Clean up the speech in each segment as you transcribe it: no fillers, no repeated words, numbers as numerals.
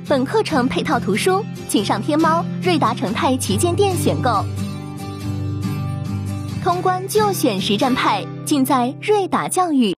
本课程配套图书，请上天猫瑞达成泰旗舰店选购。通关就选实战派，尽在瑞达教育。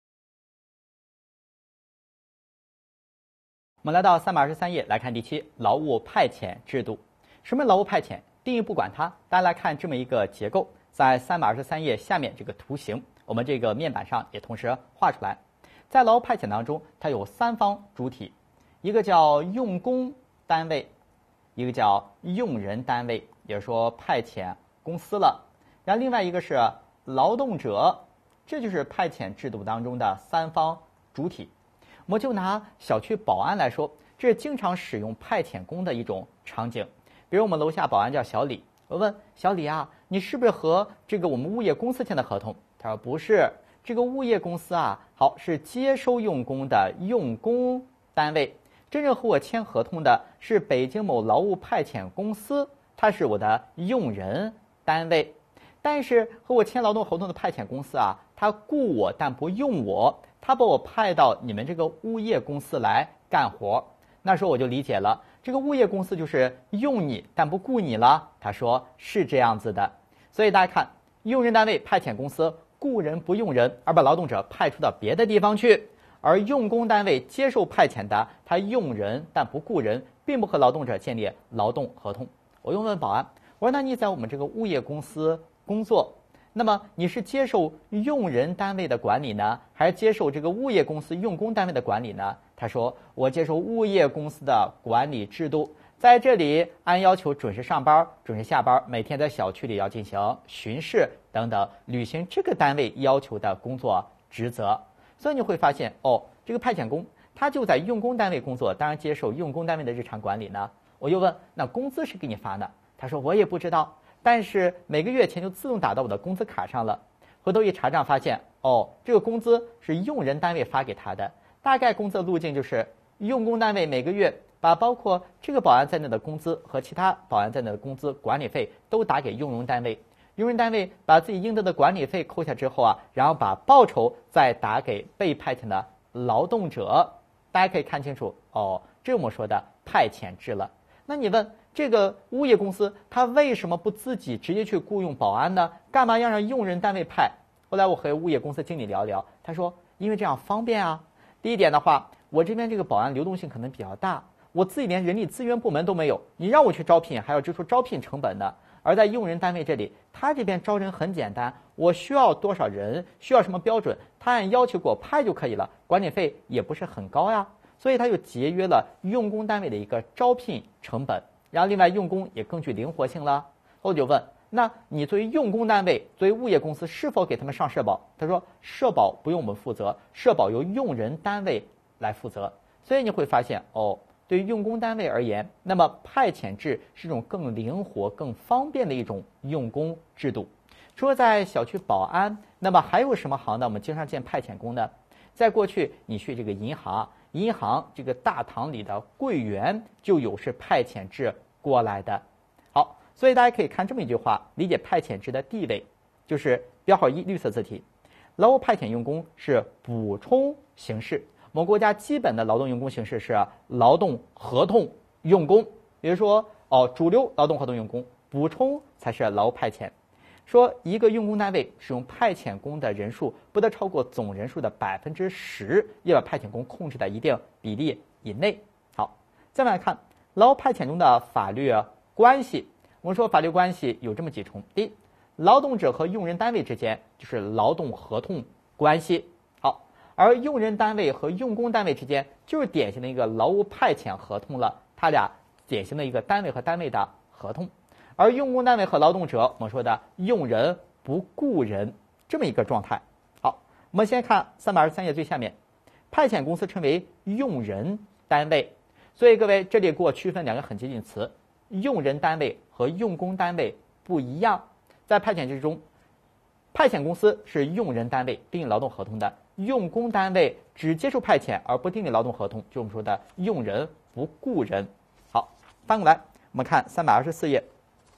我们来到323页来看第7，劳务派遣制度。什么劳务派遣？定义不管它，大家来看这么一个结构，在323页下面这个图形，我们这个面板上也同时画出来。在劳务派遣当中，它有3方主体，一个叫用工单位，一个叫用人单位，也就是说派遣公司了。然后另外一个是劳动者，这就是派遣制度当中的3方主体。我们就拿小区保安来说，这是经常使用派遣工的一种场景。比如我们楼下保安叫小李，我问小李啊，你是不是和这个我们物业公司签的合同？他说不是，这个物业公司啊，好是接收用工的用工单位，真正和我签合同的是北京某劳务派遣公司，它是我的用人单位。但是和我签劳动合同的派遣公司啊，他雇我但不用我，他把我派到你们这个物业公司来干活。那时候我就理解了，这个物业公司就是用你但不雇你了。他说是这样子的。所以大家看，用人单位派遣公司雇人不用人，而把劳动者派出到别的地方去；而用工单位接受派遣的，他用人但不雇人，并不和劳动者建立劳动合同。我又问保安，我说那你在我们这个物业公司工作，那么你是接受用人单位的管理呢，还是接受这个物业公司用工单位的管理呢？他说我接受物业公司的管理制度，在这里按要求准时上班、准时下班，每天在小区里要进行巡视等等，履行这个单位要求的工作职责。所以你会发现这个派遣工他就在用工单位工作，当然接受用工单位的日常管理呢。我又问那工资是给你发的？他说我也不知道，但是每个月钱就自动打到我的工资卡上了。回头一查账发现这个工资是用人单位发给他的，大概工资的路径就是用工单位每个月把包括这个保安在内的工资和其他保安在内的工资管理费都打给用人单位，用人单位把自己应得的管理费扣下之后啊，然后把报酬再打给被派遣的劳动者。大家可以看清楚这是我们说的派遣制了。那你问这个物业公司他为什么不自己直接去雇佣保安呢？干嘛要让用人单位派？后来我和物业公司经理聊聊，他说因为这样方便啊。第一点的话，我这边这个保安流动性可能比较大，我自己连人力资源部门都没有，你让我去招聘还要支出招聘成本的。而在用人单位这里，他这边招人很简单，我需要多少人，需要什么标准，他按要求给我派就可以了，管理费也不是很高呀。所以他就节约了用工单位的一个招聘成本，然后另外用工也更具灵活性了。我就问，那你作为用工单位，作为物业公司是否给他们上社保？他说社保不用我们负责，社保由用人单位来负责。所以你会发现对于用工单位而言，那么派遣制是一种更灵活更方便的一种用工制度。除了在小区保安，那么还有什么行呢？我们经常见派遣工呢？在过去你去这个银行这个大堂里的柜员就有是派遣制过来的。好，所以大家可以看这么一句话，理解派遣制的地位，就是标号1绿色字体，劳务派遣用工是补充形式。我们国家基本的劳动用工形式是劳动合同用工，比如说主流劳动合同用工，补充才是劳务派遣。说一个用工单位使用派遣工的人数不得超过总人数的10%，要把派遣工控制在一定比例以内。好，再来看劳务派遣中的法律关系。我们说法律关系有这么几重：第一，劳动者和用人单位之间就是劳动合同关系。好，而用人单位和用工单位之间就是典型的一个劳务派遣合同了，它俩典型的一个单位和单位的合同。而用工单位和劳动者，我们说的用人不雇人这么一个状态。好，我们先看323页最下面，派遣公司称为用人单位。所以各位这里给我区分两个很接近词，用人单位和用工单位不一样。在派遣制中，派遣公司是用人单位，订立劳动合同的；用工单位只接受派遣而不订立劳动合同，就我们说的用人不雇人。好，翻过来我们看324页。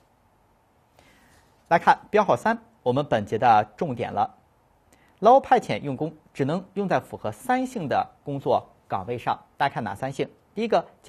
来看标号3，我们本节的重点了。劳务派遣用工只能用在符合3性的工作岗位上。大家看哪3性？第一个叫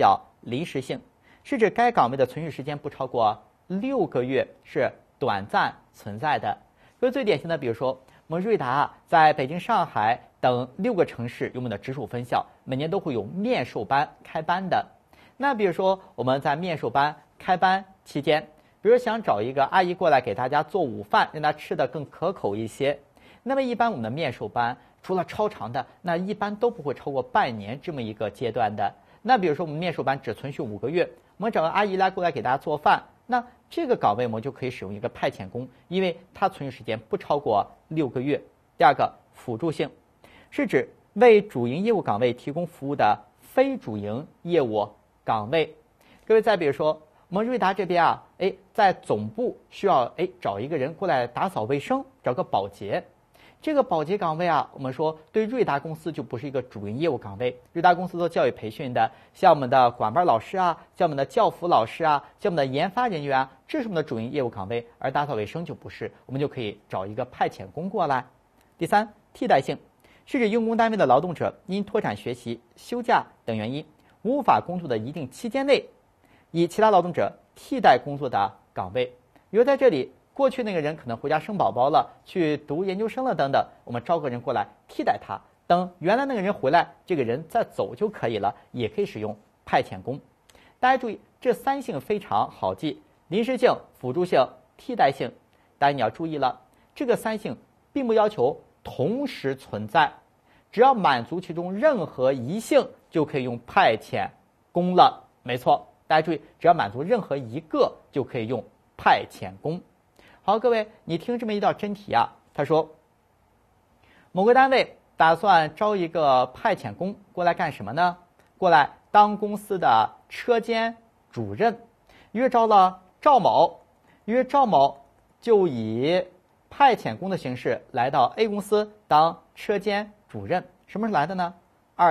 临时性，是指该岗位的存续时间不超过6个月，是短暂存在的。最典型的，比如说我们瑞达在北京、上海等6个城市有我们的直属分校，每年都会有面授班开班的。那比如说我们在面授班开班期间，比如想找一个阿姨过来给大家做午饭，让大家吃的更可口一些。那么一般我们的面授班除了超长的，那一般都不会超过半年这么一个阶段的。那比如说我们面授班只存续5个月，我们找个阿姨来过来给大家做饭，那这个岗位我们就可以使用一个派遣工，因为它存续时间不超过6个月。第二个，辅助性，是指为主营业务岗位提供服务的非主营业务岗位。各位再比如说我们瑞达这边啊，在总部需要找一个人过来打扫卫生，找个保洁。这个保洁岗位啊，我们说对瑞达公司就不是一个主营业务岗位。瑞达公司做教育培训的，像我们的管班老师啊，像我们的教辅老师啊，像我们的研发人员啊，这是我们的主营业务岗位。而打扫卫生就不是，我们就可以找一个派遣工过来。第三，替代性，是指用工单位的劳动者因脱产学习、休假等原因无法工作的一定期间内，以其他劳动者替代工作的岗位。比如在这里，过去那个人可能回家生宝宝了，去读研究生了等等，我们招个人过来替代他，等原来那个人回来，这个人再走就可以了，也可以使用派遣工。大家注意，这3性非常好记：临时性、辅助性、替代性。当然你要注意了，这个3性并不要求同时存在，只要满足其中任何一性就可以用派遣工了。没错，大家注意，只要满足任何一个就可以用派遣工。好，各位，你听这么一道真题啊，他说某个单位打算招一个派遣工过来干什么呢？过来当公司的车间主任。于是招了赵某，于是赵某就以派遣工的形式来到 A 公司当车间主任。什么时候来的呢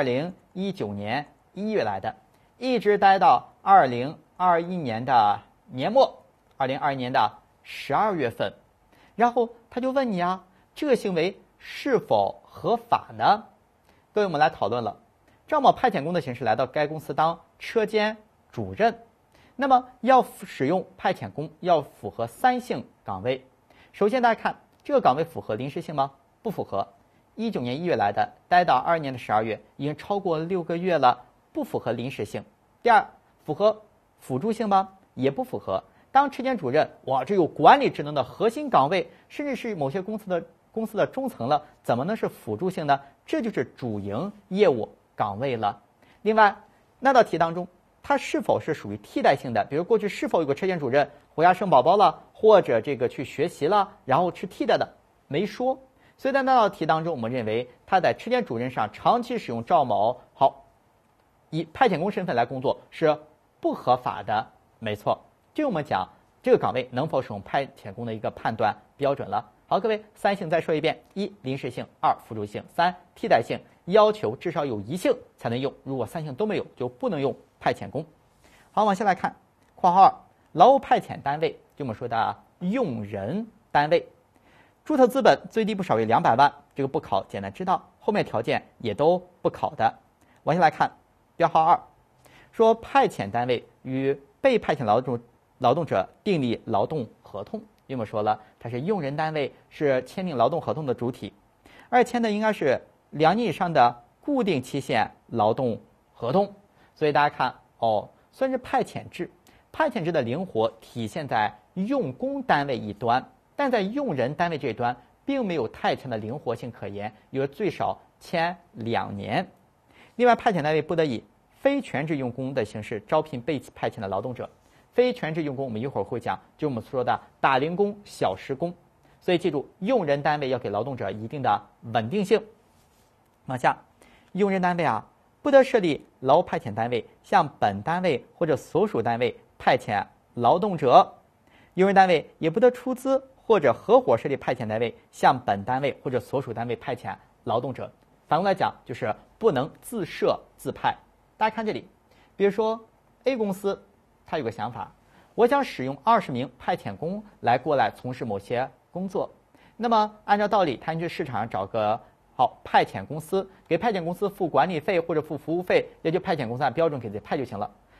？2019年1月来的，一直待到2021年的年末，2021年的12月份。然后他就问你啊，这个行为是否合法呢？各位，我们来讨论了。赵某派遣工的形式来到该公司当车间主任，那么要使用派遣工，要符合3性岗位。首先大家看这个岗位符合临时性吗？不符合。19年1月来的，待到22年的12月，已经超过6个月了，不符合临时性。第二，符合辅助性吗？也不符合。当车间主任，哇，这有管理职能的核心岗位，甚至是某些公司的中层了，怎么能是辅助性呢？这就是主营业务岗位了。另外，那道题当中，它是否是属于替代性的？比如过去是否有个车间主任回家生宝宝了，或者这个去学习了，然后是替代的，没说。所以在那道题当中，我们认为他在车间主任上长期使用赵某，好，以派遣工身份来工作是不合法的。没错，这我们讲这个岗位能否使用派遣工的一个判断标准了。好，各位，3性再说一遍：一、临时性；二、辅助性；三、替代性。要求至少有1性才能用，如果3性都没有，就不能用派遣工。好，往下来看，括号2，劳务派遣单位，就我们说的用人单位，注册资本最低不少于200万，这个不考，简单知道，后面条件也都不考的。往下来看，标号2，说派遣单位与被派遣劳动者订立劳动合同。因为我们说了，它是用人单位，是签订劳动合同的主体，而签的应该是2年以上的固定期限劳动合同。所以大家看哦，虽然是派遣制，派遣制的灵活体现在用工单位一端，但在用人单位这一端并没有太强的灵活性可言，有最少签2年。另外，派遣单位不得以非全职用工的形式招聘被派遣的劳动者。非全职用工我们一会儿会讲，就我们说的打零工、小时工。所以记住，用人单位要给劳动者一定的稳定性。往下，用人单位啊，不得设立劳务派遣单位向本单位或者所属单位派遣劳动者。用人单位也不得出资或者合伙设立派遣单位向本单位或者所属单位派遣劳动者。反过来讲，就是不能自设自派。大家看这里，比如说 A 公司，他有个想法，我想使用20名派遣工过来从事某些工作。那么按照道理，他应去市场上找个派遣公司，给派遣公司付管理费或者付服务费，也就派遣公司按标准给自己派就行了。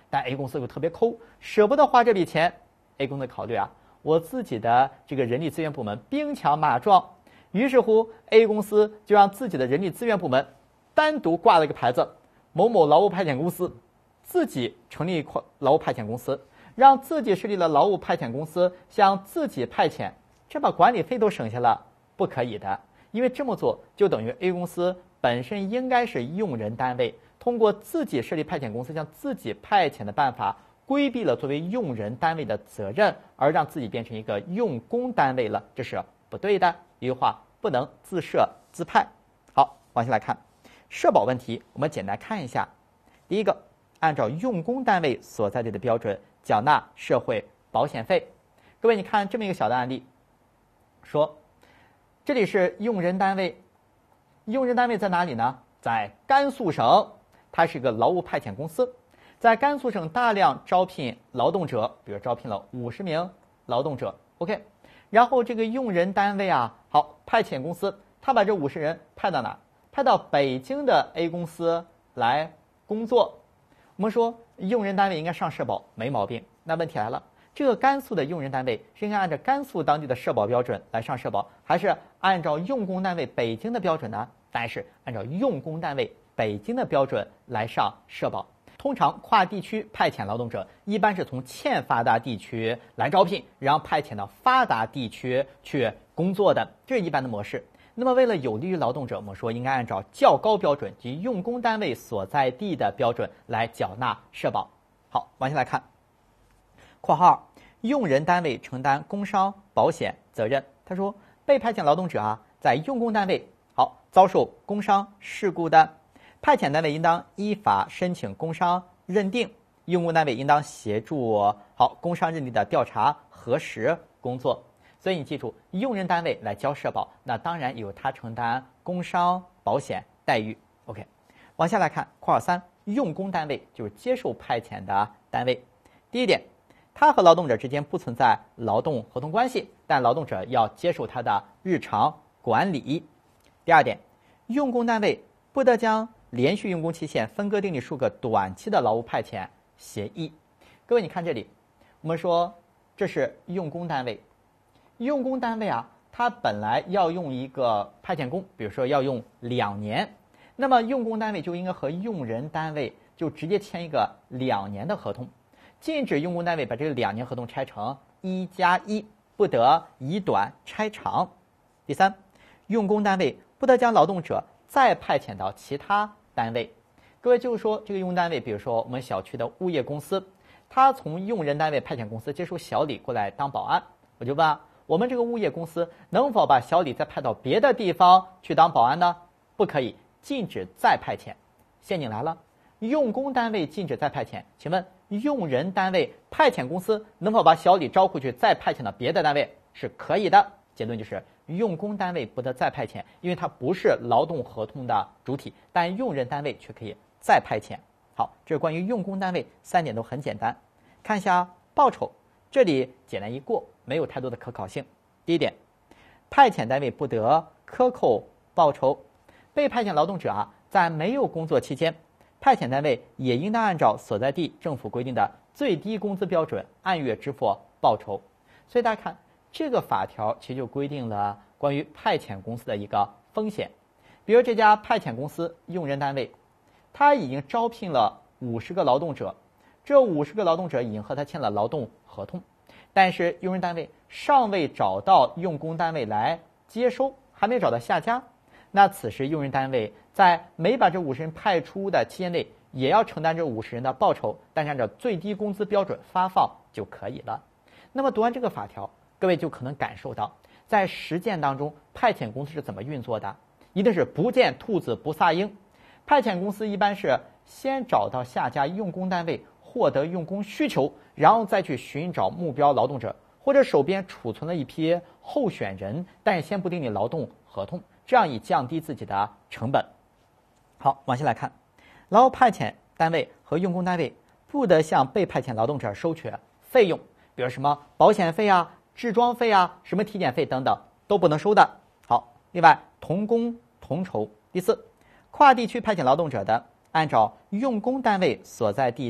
但 A 公司又特别抠，舍不得花这笔钱。A 公司考虑啊，我自己的这个人力资源部门兵强马壮，于是乎 A 公司就让自己的人力资源部门单独挂了一个牌子，某某劳务派遣公司，自己成立一块劳务派遣公司，让自己设立了劳务派遣公司向自己派遣，这把管理费都省下了，不可以的。因为这么做就等于 A 公司本身应该是用人单位，通过自己设立派遣公司向自己派遣的办法，规避了作为用人单位的责任，而让自己变成一个用工单位了，这是不对的。一句话，不能自设自派。好，往下来看社保问题，我们简单看一下。第一个，按照用工单位所在地的标准缴纳社会保险费。各位，你看这么一个小的案例，说这里是用人单位，用人单位在哪里呢？在甘肃省，它是一个劳务派遣公司，在甘肃省大量招聘劳动者，比如招聘了50名劳动者 ，OK， 然后这个用人单位啊，好，派遣公司，他把这50人派到哪？派到北京的 A 公司来工作。我们说用人单位应该上社保，没毛病。那问题来了，这个甘肃的用人单位是应该按照甘肃当地的社保标准来上社保，还是按照用工单位北京的标准呢？当然是按照用工单位北京的标准来上社保。通常跨地区派遣劳动者一般是从欠发达地区来招聘，然后派遣到发达地区去工作的，这是一般的模式。那么为了有利于劳动者，我们说应该按照较高标准及用工单位所在地的标准来缴纳社保。好，往下来看括号用人单位承担工伤保险责任。他说被派遣劳动者啊，在用工单位遭受工伤事故的，派遣单位应当依法申请工伤认定，用工单位应当协助工伤认定的调查核实工作。所以你记住，用人单位来交社保，那当然由他承担工伤保险待遇。OK， 往下来看括号3，用工单位就是接受派遣的单位。第一点，他和劳动者之间不存在劳动合同关系，但劳动者要接受他的日常管理。第二点，用工单位不得将连续用工期限分割订立数个短期的劳务派遣协议。各位，你看这里，我们说这是用工单位，用工单位啊，它本来要用一个派遣工，比如说要用2年，那么用工单位就应该和用人单位就直接签一个2年的合同，禁止用工单位把这个2年合同拆成1+1，不得以短拆长。第三，用工单位不得将劳动者再派遣到其他单位。各位，就是说这个用单位，比如说我们小区的物业公司，他从用人单位派遣公司接收小李过来当保安，我就问啊，我们这个物业公司能否把小李再派到别的地方去当保安呢？不可以，禁止再派遣。陷阱来了，用工单位禁止再派遣，请问用人单位派遣公司能否把小李招回去再派遣到别的单位？是可以的。结论就是用工单位不得再派遣，因为它不是劳动合同的主体，但用人单位却可以再派遣。好，这是关于用工单位3点都很简单。看一下报酬，这里简单一过，没有太多的可考性。第一点，派遣单位不得克扣报酬。被派遣劳动者啊，在没有工作期间，派遣单位也应当按照所在地政府规定的最低工资标准按月支付报酬。所以大家看，这个法条其实就规定了关于派遣公司的一个风险。比如这家派遣公司用人单位，他已经招聘了50个劳动者，这50个劳动者已经和他签了劳动合同，但是用人单位尚未找到用工单位来接收，还没找到下家，那此时用人单位在没把这50人派出的期间内，也要承担这50人的报酬，但是按照最低工资标准发放就可以了。那么读完这个法条，各位就可能感受到，在实践当中，派遣公司是怎么运作的？一定是不见兔子不撒鹰。派遣公司一般是先找到下家用工单位，获得用工需求，然后再去寻找目标劳动者，或者手边储存了一批候选人，但是先不订立劳动合同，这样以降低自己的成本。好，往下来看，劳务派遣单位和用工单位不得向被派遣劳动者收取费用，比如什么保险费啊、置装费啊、什么体检费等等都不能收的。好，另外同工同酬。第四，跨地区派遣劳动者的，按照用工单位所在地的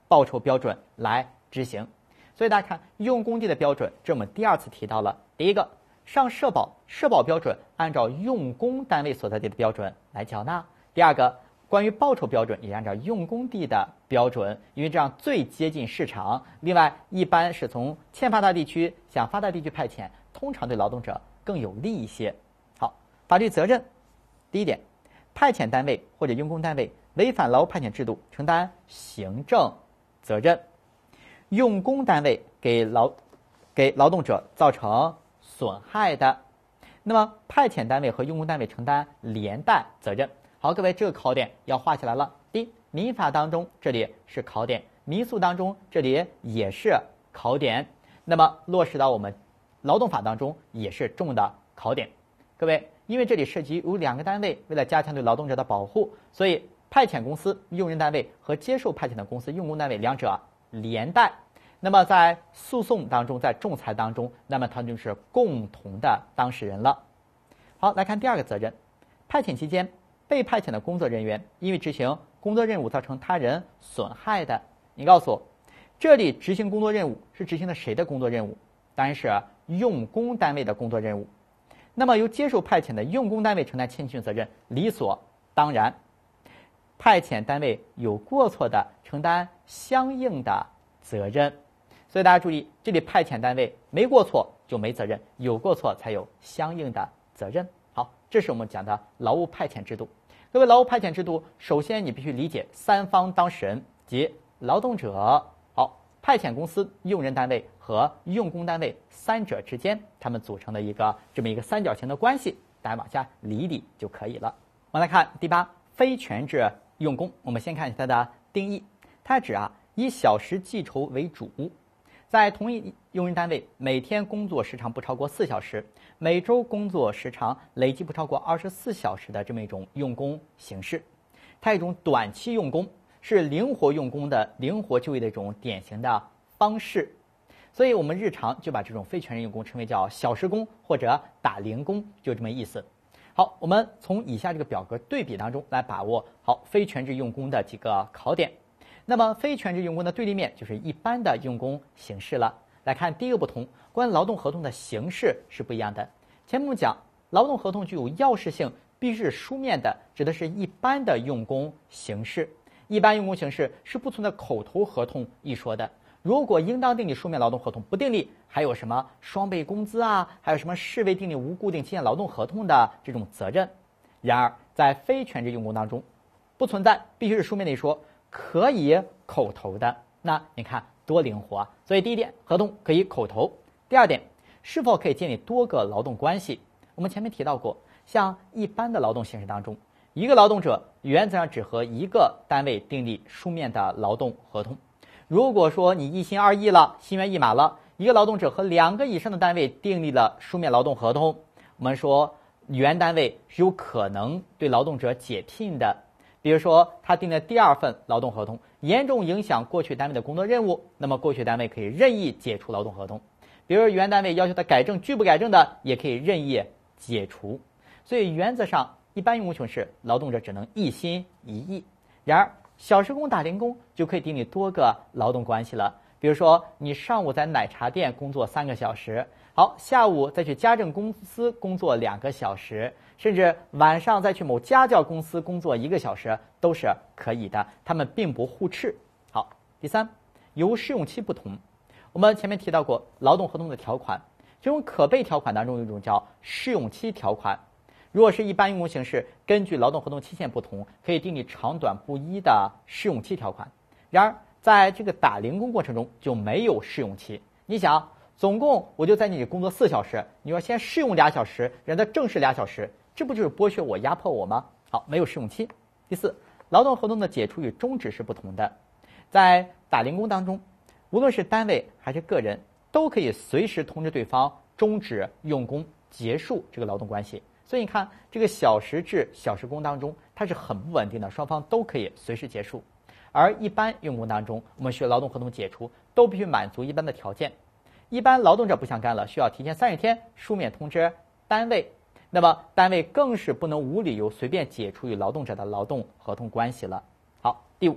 报酬标准来执行。所以大家看用工地的标准，这我们第二次提到了。第一个，上社保，社保标准按照用工单位所在地的标准来缴纳。第二个，关于报酬标准也按照用工地的标准，因为这样最接近市场。另外，一般是从欠发达地区向发达地区派遣，通常对劳动者更有利一些。好，法律责任，第一点，派遣单位或者用工单位违反劳务派遣制度，承担行政责任。用工单位给劳动者造成损害的，那么派遣单位和用工单位承担连带责任。好，各位，这个考点要画起来了。第一，民法当中这里是考点，民诉当中这里也是考点，那么落实到我们劳动法当中也是重的考点。各位，因为这里涉及有两个单位，为了加强对劳动者的保护，所以派遣公司、用人单位和接受派遣的公司、用工单位两者连带。那么在诉讼当中，在仲裁当中，那么它就是共同的当事人了。好，来看第二个责任，派遣期间被派遣的工作人员因为执行工作任务造成他人损害的，你告诉我，这里执行工作任务是执行的谁的工作任务？当然是用工单位的工作任务。那么由接受派遣的用工单位承担欠训责任，理所当然。派遣单位有过错的，承担相应的责任。所以大家注意，这里派遣单位没过错就没责任，有过错才有相应的责任。好，这是我们讲的劳务派遣制度。各位，劳务派遣制度，首先你必须理解三方当事人，即劳动者、派遣公司、用人单位和用工单位三者之间，他们组成的这么一个三角形的关系，大家往下理一理就可以了。我们来看第八，非全制用工。我们先看一下它的定义，它指以小时计酬为主，在同一用人单位每天工作时长不超过4小时，每周工作时长累计不超过24小时的这么一种用工形式。它一种短期用工，是灵活用工的灵活就业的一种典型的方式。所以我们日常就把这种非全职用工称为叫小时工或者打零工，就这么意思。好，我们从以下这个表格对比当中来把握好非全职用工的几个考点。那么非全职用工的对立面就是一般的用工形式了。来看第一个不同，关于劳动合同的形式是不一样的。前面我们讲劳动合同具有要事性，必须是书面的，指的是一般的用工形式。一般用工形式是不存在口头合同一说的。如果应当订立书面劳动合同不订立，还有什么双倍工资还有什么视为订立无固定期限劳动合同的这种责任。然而在非全职用工当中不存在必须是书面的一说，可以口头的。那你看多灵活所以第一点，合同可以口头。第二点，是否可以建立多个劳动关系？我们前面提到过，像一般的劳动形式当中，一个劳动者原则上只和一个单位订立书面的劳动合同。如果说你一心二意了，心猿意马了，一个劳动者和2个以上的单位订立了书面劳动合同，我们说原单位是有可能对劳动者解聘的。比如说他订的第2份劳动合同严重影响过去单位的工作任务，那么过去单位可以任意解除劳动合同。比如原单位要求他改正拒不改正的，也可以任意解除。所以原则上一般用工形式劳动者只能一心一意。然而小时工打零工就可以订立多个劳动关系了。比如说你上午在奶茶店工作3个小时，好，下午再去家政公司工作2个小时，甚至晚上再去某家教公司工作1个小时，都是可以的，他们并不互斥。好，第三，由试用期不同。我们前面提到过劳动合同的条款，这种可备条款当中有一种叫试用期条款。如果是一般用工形式，根据劳动合同期限不同，可以订立长短不一的试用期条款。然而在这个打零工过程中就没有试用期。你想总共我就在你这工作4小时，你要先试用2小时，然后再正式2小时，这不就是剥削我压迫我吗？好，没有试用期。第四，劳动合同的解除与终止是不同的。在打零工当中，无论是单位还是个人，都可以随时通知对方终止用工，结束这个劳动关系。所以你看这个小时制小时工当中它是很不稳定的，双方都可以随时结束。而一般用工当中，我们需要劳动合同解除都必须满足一般的条件。一般劳动者不想干了，需要提前30天书面通知单位，那么单位更是不能无理由随便解除与劳动者的劳动合同关系了。好，第五，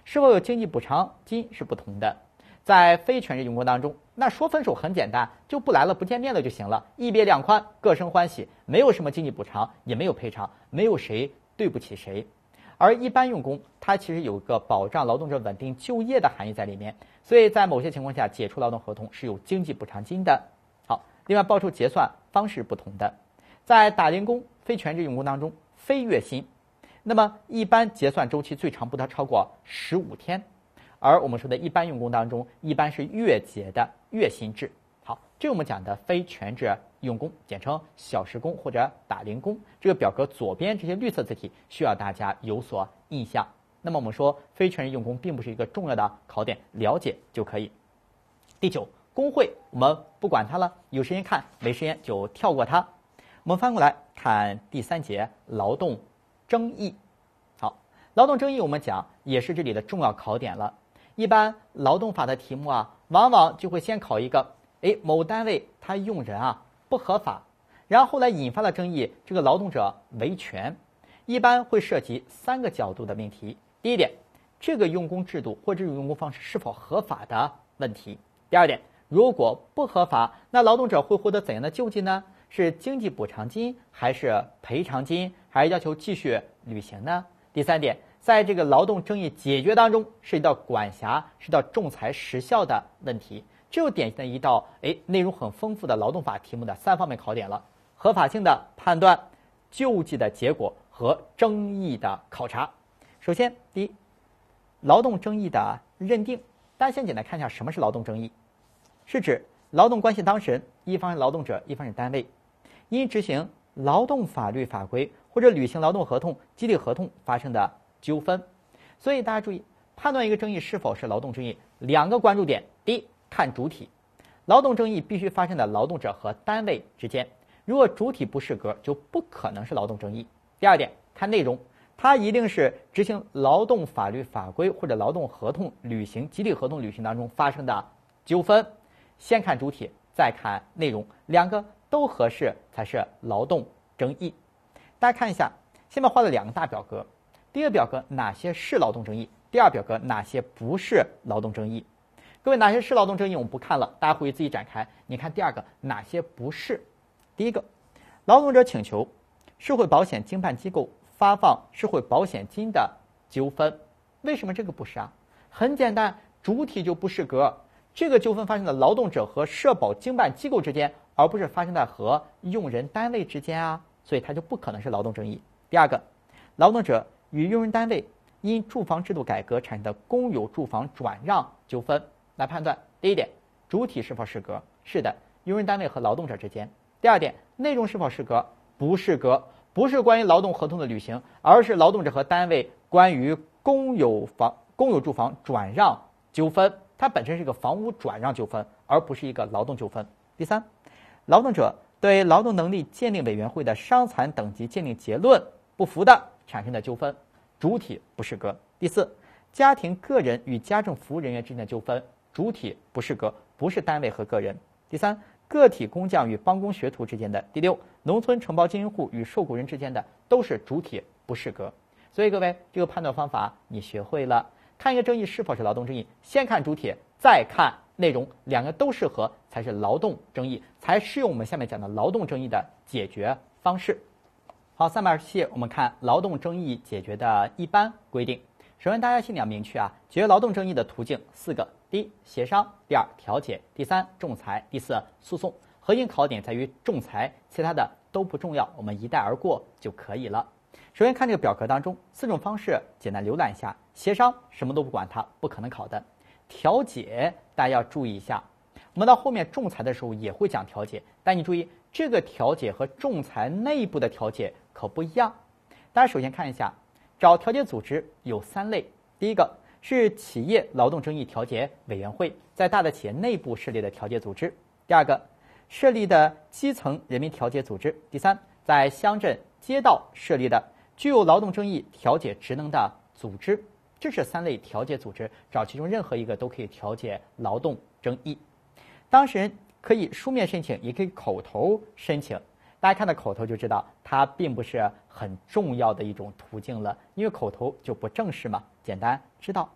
是否有经济补偿金是不同的。在非全职用工当中，那说分手很简单，就不来了，不见面了就行了，一别两宽，各生欢喜，没有什么经济补偿，也没有赔偿，没有谁对不起谁。而一般用工，它其实有一个保障劳动者稳定就业的含义在里面，所以在某些情况下解除劳动合同是有经济补偿金的。好，另外报酬结算方式不同的，在打零工、非全职用工当中，非月薪，那么一般结算周期最长不得超过15天，而我们说的一般用工当中，一般是月结的月薪制。好，这是我们讲的非全职用工，简称小时工或者打零工。这个表格左边这些绿色字体需要大家有所印象。那么我们说非全职用工并不是一个重要的考点，了解就可以。第9，工会我们不管它了，有时间看，没时间就跳过它。我们翻过来看第3节劳动争议。好，劳动争议我们讲也是这里的重要考点了。一般劳动法的题目啊，往往就会先考一个，某单位他用人啊不合法，然后后来引发了争议，这个劳动者维权，一般会涉及3个角度的命题。第一点，这个用工制度或者用工方式是否合法的问题。第二点，如果不合法，那劳动者会获得怎样的救济呢？是经济补偿金，还是赔偿金，还是要求继续履行呢？第三点，在这个劳动争议解决当中，涉及到管辖、涉及到仲裁时效的问题，这就典型的一道内容很丰富的劳动法题目的3方面考点了：合法性的判断、救济的结果和争议的考察。首先，第一，劳动争议的认定。大家先简单看一下什么是劳动争议，是指劳动关系当事人，一方是劳动者，一方是单位，因执行劳动法律法规或者履行劳动合同、集体合同发生的纠纷。所以大家注意，判断一个争议是否是劳动争议，2个关注点：第一，看主体，劳动争议必须发生在劳动者和单位之间，如果主体不适格，就不可能是劳动争议。第二点，看内容，它一定是执行劳动法律法规或者劳动合同履行、集体合同履行当中发生的纠纷。先看主体，再看内容，2个都合适才是劳动争议。大家看一下，下面画了2个大表格，第一个表格哪些是劳动争议，第二表格哪些不是劳动争议。各位，哪些是劳动争议我们不看了，大家回去自己展开。你看第2个哪些不是。第一个，劳动者请求社会保险经办机构发放社会保险金的纠纷，为什么这个不是啊？很简单，主体就不适格，这个纠纷发生在劳动者和社保经办机构之间，而不是发生在和用人单位之间啊，所以它就不可能是劳动争议。第2个，劳动者与用人单位因住房制度改革产生的公有住房转让纠纷，来判断。第一点，主体是否适格？是的，用人单位和劳动者之间。第2点，内容是否适格？不适格，不是关于劳动合同的履行，而是劳动者和单位关于公有住房转让纠纷，它本身是一个房屋转让纠纷，而不是一个劳动纠纷。第3，劳动者对劳动能力鉴定委员会的伤残等级鉴定结论不服的产生的纠纷，主体不适格。第4，家庭个人与家政服务人员之间的纠纷，主体不适格，不是单位和个人。第3，个体工匠与帮工学徒之间的。第6，农村承包经营户与受雇人之间的，都是主体不适格。所以各位，这个判断方法你学会了。看一个争议是否是劳动争议，先看主体，再看内容，2个都适合才是劳动争议，才适用我们下面讲的劳动争议的解决方式。好，327页我们看劳动争议解决的一般规定。首先大家心里要明确啊，解决劳动争议的途径4个：第一，协商；第2，调解；第3，仲裁；第4，诉讼。核心考点在于仲裁，其他的都不重要，我们一带而过就可以了。首先看这个表格当中4种方式，简单浏览一下。协商什么都不管它，不可能考的。调解大家要注意一下，我们到后面仲裁的时候也会讲调解，但你注意这个调解和仲裁内部的调解可不一样。大家首先看一下，找调解组织有3类。第一个是企业劳动争议调解委员会，在大的企业内部设立的调解组织。第2个，设立的基层人民调解组织。第3，在乡镇街道设立的具有劳动争议调解职能的组织。这是3类调解组织，找其中任何一个都可以调解劳动争议。当事人可以书面申请，也可以口头申请。大家看到口头就知道，它并不是很重要的一种途径了，因为口头就不正式嘛，简单知道。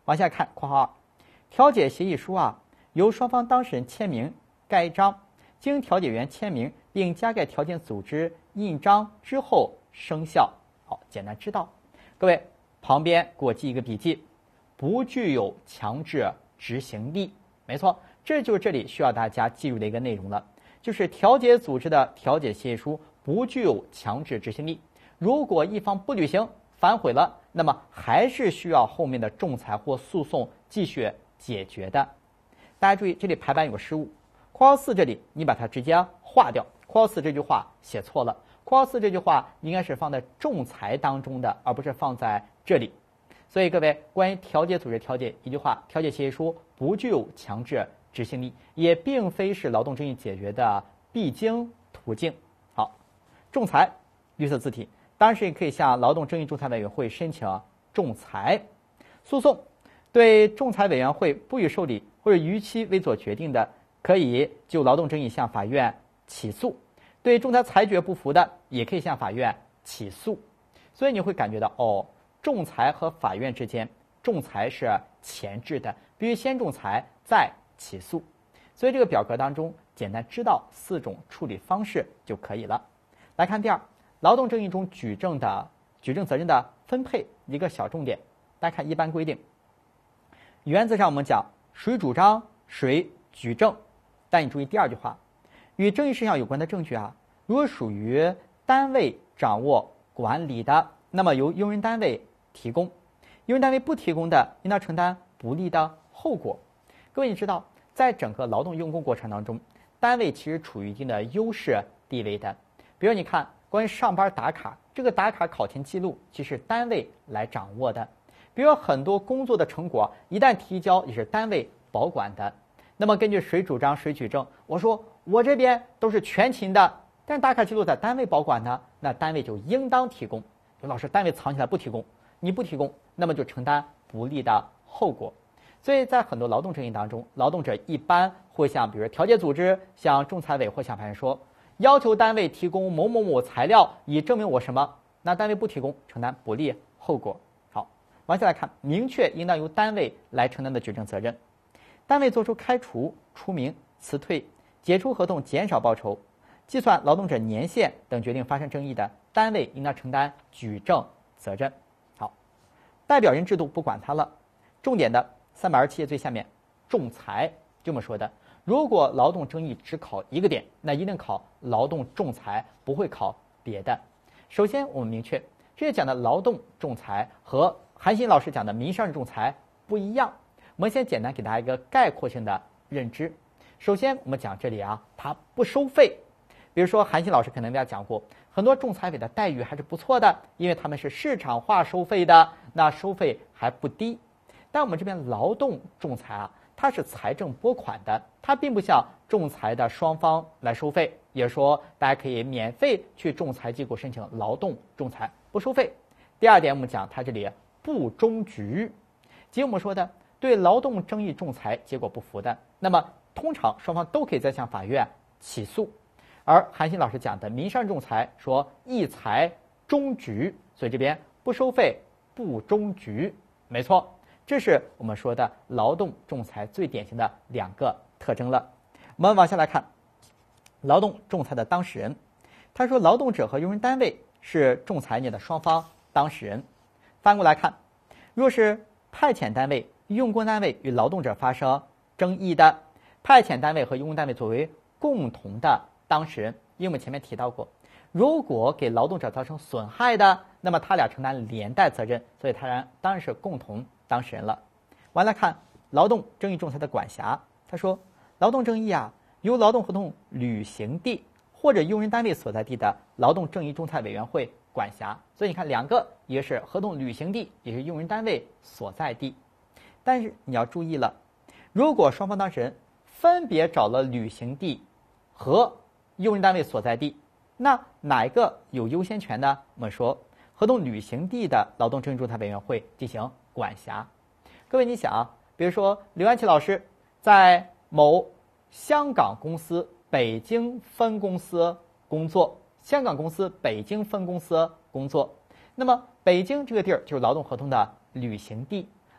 往下看括号2，调解协议书啊，由双方当事人签名盖章，经调解员签名并加盖调解组织印章之后生效。好，简单知道。各位旁边给我记一个笔记，不具有强制执行力。没错，这就是这里需要大家记住的一个内容了，就是调解组织的调解协议书不具有强制执行力。如果一方不履行反悔了，那么还是需要后面的仲裁或诉讼继续解决的。大家注意，这里排版有个失误，括号4这里你把它直接划掉，括号4这句话写错了，括号4这句话应该是放在仲裁当中的，而不是放在这里。所以各位，关于调解组织调解一句话，调解协议书不具有强制执行力，也并非是劳动争议解决的必经途径。好，仲裁绿色字体，当事人可以向劳动争议仲裁委员会申请仲裁。诉讼，对仲裁委员会不予受理或者逾期未做决定的，可以就劳动争议向法院起诉；对仲裁裁决不服的，也可以向法院起诉。所以你会感觉到仲裁和法院之间，仲裁是前置的，必须先仲裁再起诉。所以这个表格当中简单知道4种处理方式就可以了。来看第2，劳动争议中举证责任的分配，一个小重点。大家看一般规定，原则上我们讲谁主张谁举证，但你注意第2句话，与争议事项有关的证据啊，如果属于单位掌握管理的，那么由用人单位提供，用人单位不提供的，应当承担不利的后果。各位，你知道，在整个劳动用工过程当中，单位其实处于一定的优势地位的。比如你看，关于上班打卡，这个打卡考勤记录其实单位来掌握的。比如很多工作的成果一旦提交，也是单位保管的。那么根据谁主张谁举证，我说我这边都是全勤的，但是打卡记录在单位保管呢，那单位就应当提供。老师，单位藏起来不提供，你不提供，那么就承担不利的后果。所以在很多劳动争议当中，劳动者一般会向比如调解组织、向仲裁委或向法院说，要求单位提供某某某材料以证明我什么，那单位不提供，承担不利后果。好，往下来看，明确应当由单位来承担的举证责任。单位作出开除、除名、辞退、解除合同、减少报酬、计算劳动者年限等决定发生争议的，单位应当承担举证责任。好，代表人制度不管它了。重点的327页最下面，仲裁这么说的：如果劳动争议只考一个点，那一定考劳动仲裁，不会考别的。首先，我们明确，这里讲的劳动仲裁和韩新老师讲的民事仲裁不一样。我们先简单给大家一个概括性的认知。首先，我们讲这里啊，它不收费。比如说，韩新老师可能给大家讲过，很多仲裁委的待遇还是不错的，因为他们是市场化收费的，那收费还不低。但我们这边劳动仲裁啊，它是财政拨款的，它并不像仲裁的双方来收费，也就是说大家可以免费去仲裁机构申请劳动仲裁，不收费。第2点，我们讲它这里不终局，即我们说的对劳动争议仲裁结果不服的，那么通常双方都可以再向法院起诉。而韩新老师讲的民事仲裁说一裁终局，所以这边不收费不终局，没错，这是我们说的劳动仲裁最典型的2个特征了。我们往下来看，劳动仲裁的当事人，他说劳动者和用人单位是仲裁案件的双方当事人。翻过来看，若是派遣单位、用工单位与劳动者发生争议的，派遣单位和用工单位作为共同的当事人，因为我们前面提到过，如果给劳动者造成损害的，那么他俩承担连带责任，所以他当然是共同当事人了。完了看劳动争议仲裁的管辖，他说劳动争议啊，由劳动合同履行地或者用人单位所在地的劳动争议仲裁委员会管辖。所以你看2个，一个是合同履行地，也是用人单位所在地。但是你要注意了，如果双方当事人分别找了履行地和用人单位所在地，那哪一个有优先权呢？我们说合同履行地的劳动争议仲裁委员会进行管辖。各位你想啊，比如说刘安琪老师在某香港公司北京分公司工作，香港公司北京分公司工作，那么北京这个地儿就是劳动合同的履行地，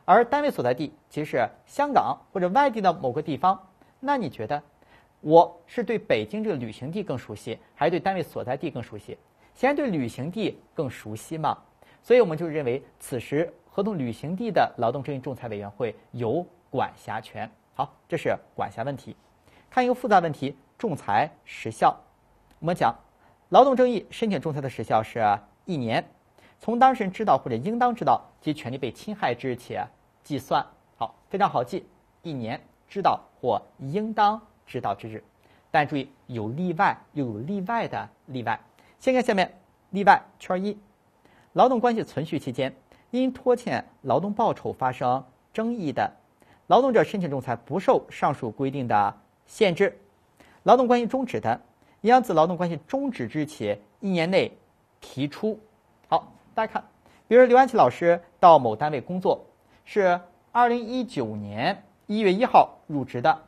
而单位所在地其实是香港或者外地的某个地方，那你觉得我是对北京这个旅行地更熟悉，还是对单位所在地更熟悉？显然对旅行地更熟悉嘛，所以我们就认为此时合同履行地的劳动争议仲裁委员会有管辖权。好，这是管辖问题。看一个复杂问题，仲裁时效。我们讲劳动争议申请仲裁的时效是1年，从当事人知道或者应当知道其权利被侵害之日起计算。好，非常好记，1年知道或应当知道之日。但注意有例外，又有例外的例外。先看下面例外圈1，劳动关系存续期间，因拖欠劳动报酬发生争议的，劳动者申请仲裁不受上述规定的限制。劳动关系终止的，应当自劳动关系终止之日起1年内提出。好，大家看，比如刘安琪老师到某单位工作，是2019年1月1号入职的，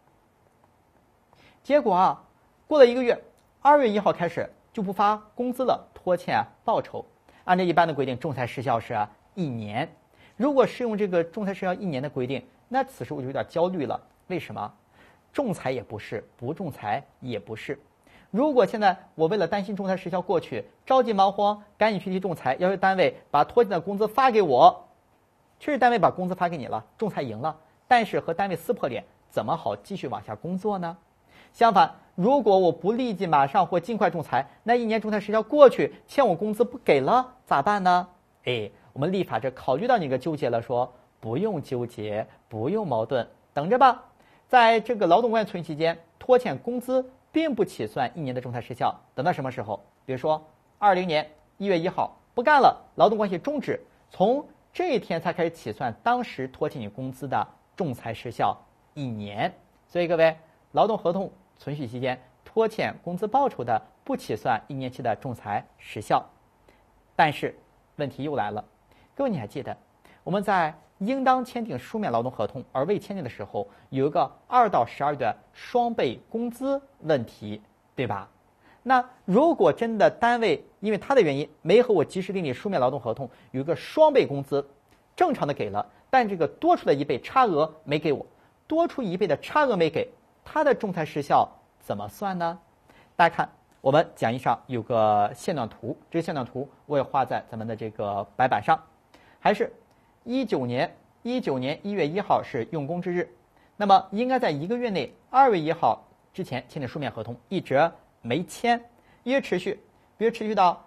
结果过了1个月，2月1号开始就不发工资了，拖欠报酬。按照一般的规定，仲裁时效是1年。如果适用这个仲裁时效1年的规定，那此时我就有点焦虑了。为什么？仲裁也不是，不仲裁也不是。如果现在我为了担心仲裁时效过去，着急忙慌，赶紧去提仲裁，要求单位把拖欠的工资发给我，确实单位把工资发给你了，仲裁赢了，但是和单位撕破脸，怎么好继续往下工作呢？相反，如果我不立即马上或尽快仲裁，那1年仲裁时效过去，欠我工资不给了，咋办呢？我们立法者考虑到你个纠结了，说不用纠结，不用矛盾，等着吧。在这个劳动关系存续期间，拖欠工资并不起算1年的仲裁时效，等到什么时候？比如说20年1月1号不干了，劳动关系终止，从这一天才开始起算当时拖欠你工资的仲裁时效1年。所以各位，劳动合同存续期间拖欠工资报酬的，不起算1年期的仲裁时效。但是问题又来了，各位你还记得我们在应当签订书面劳动合同而未签订的时候，有一个2到12月的双倍工资问题，对吧？那如果真的单位因为他的原因没和我及时订立书面劳动合同，有一个双倍工资，正常的给了，但这个多出的1倍差额没给我，多出1倍的差额没给，它的仲裁时效怎么算呢？大家看，我们讲义上有个线段图，这个线段图我也画在咱们的这个白板上，还是19年1月1号是用工之日，那么应该在1个月内2月1号之前签订书面合同，一直没签，一直持续，比如持续到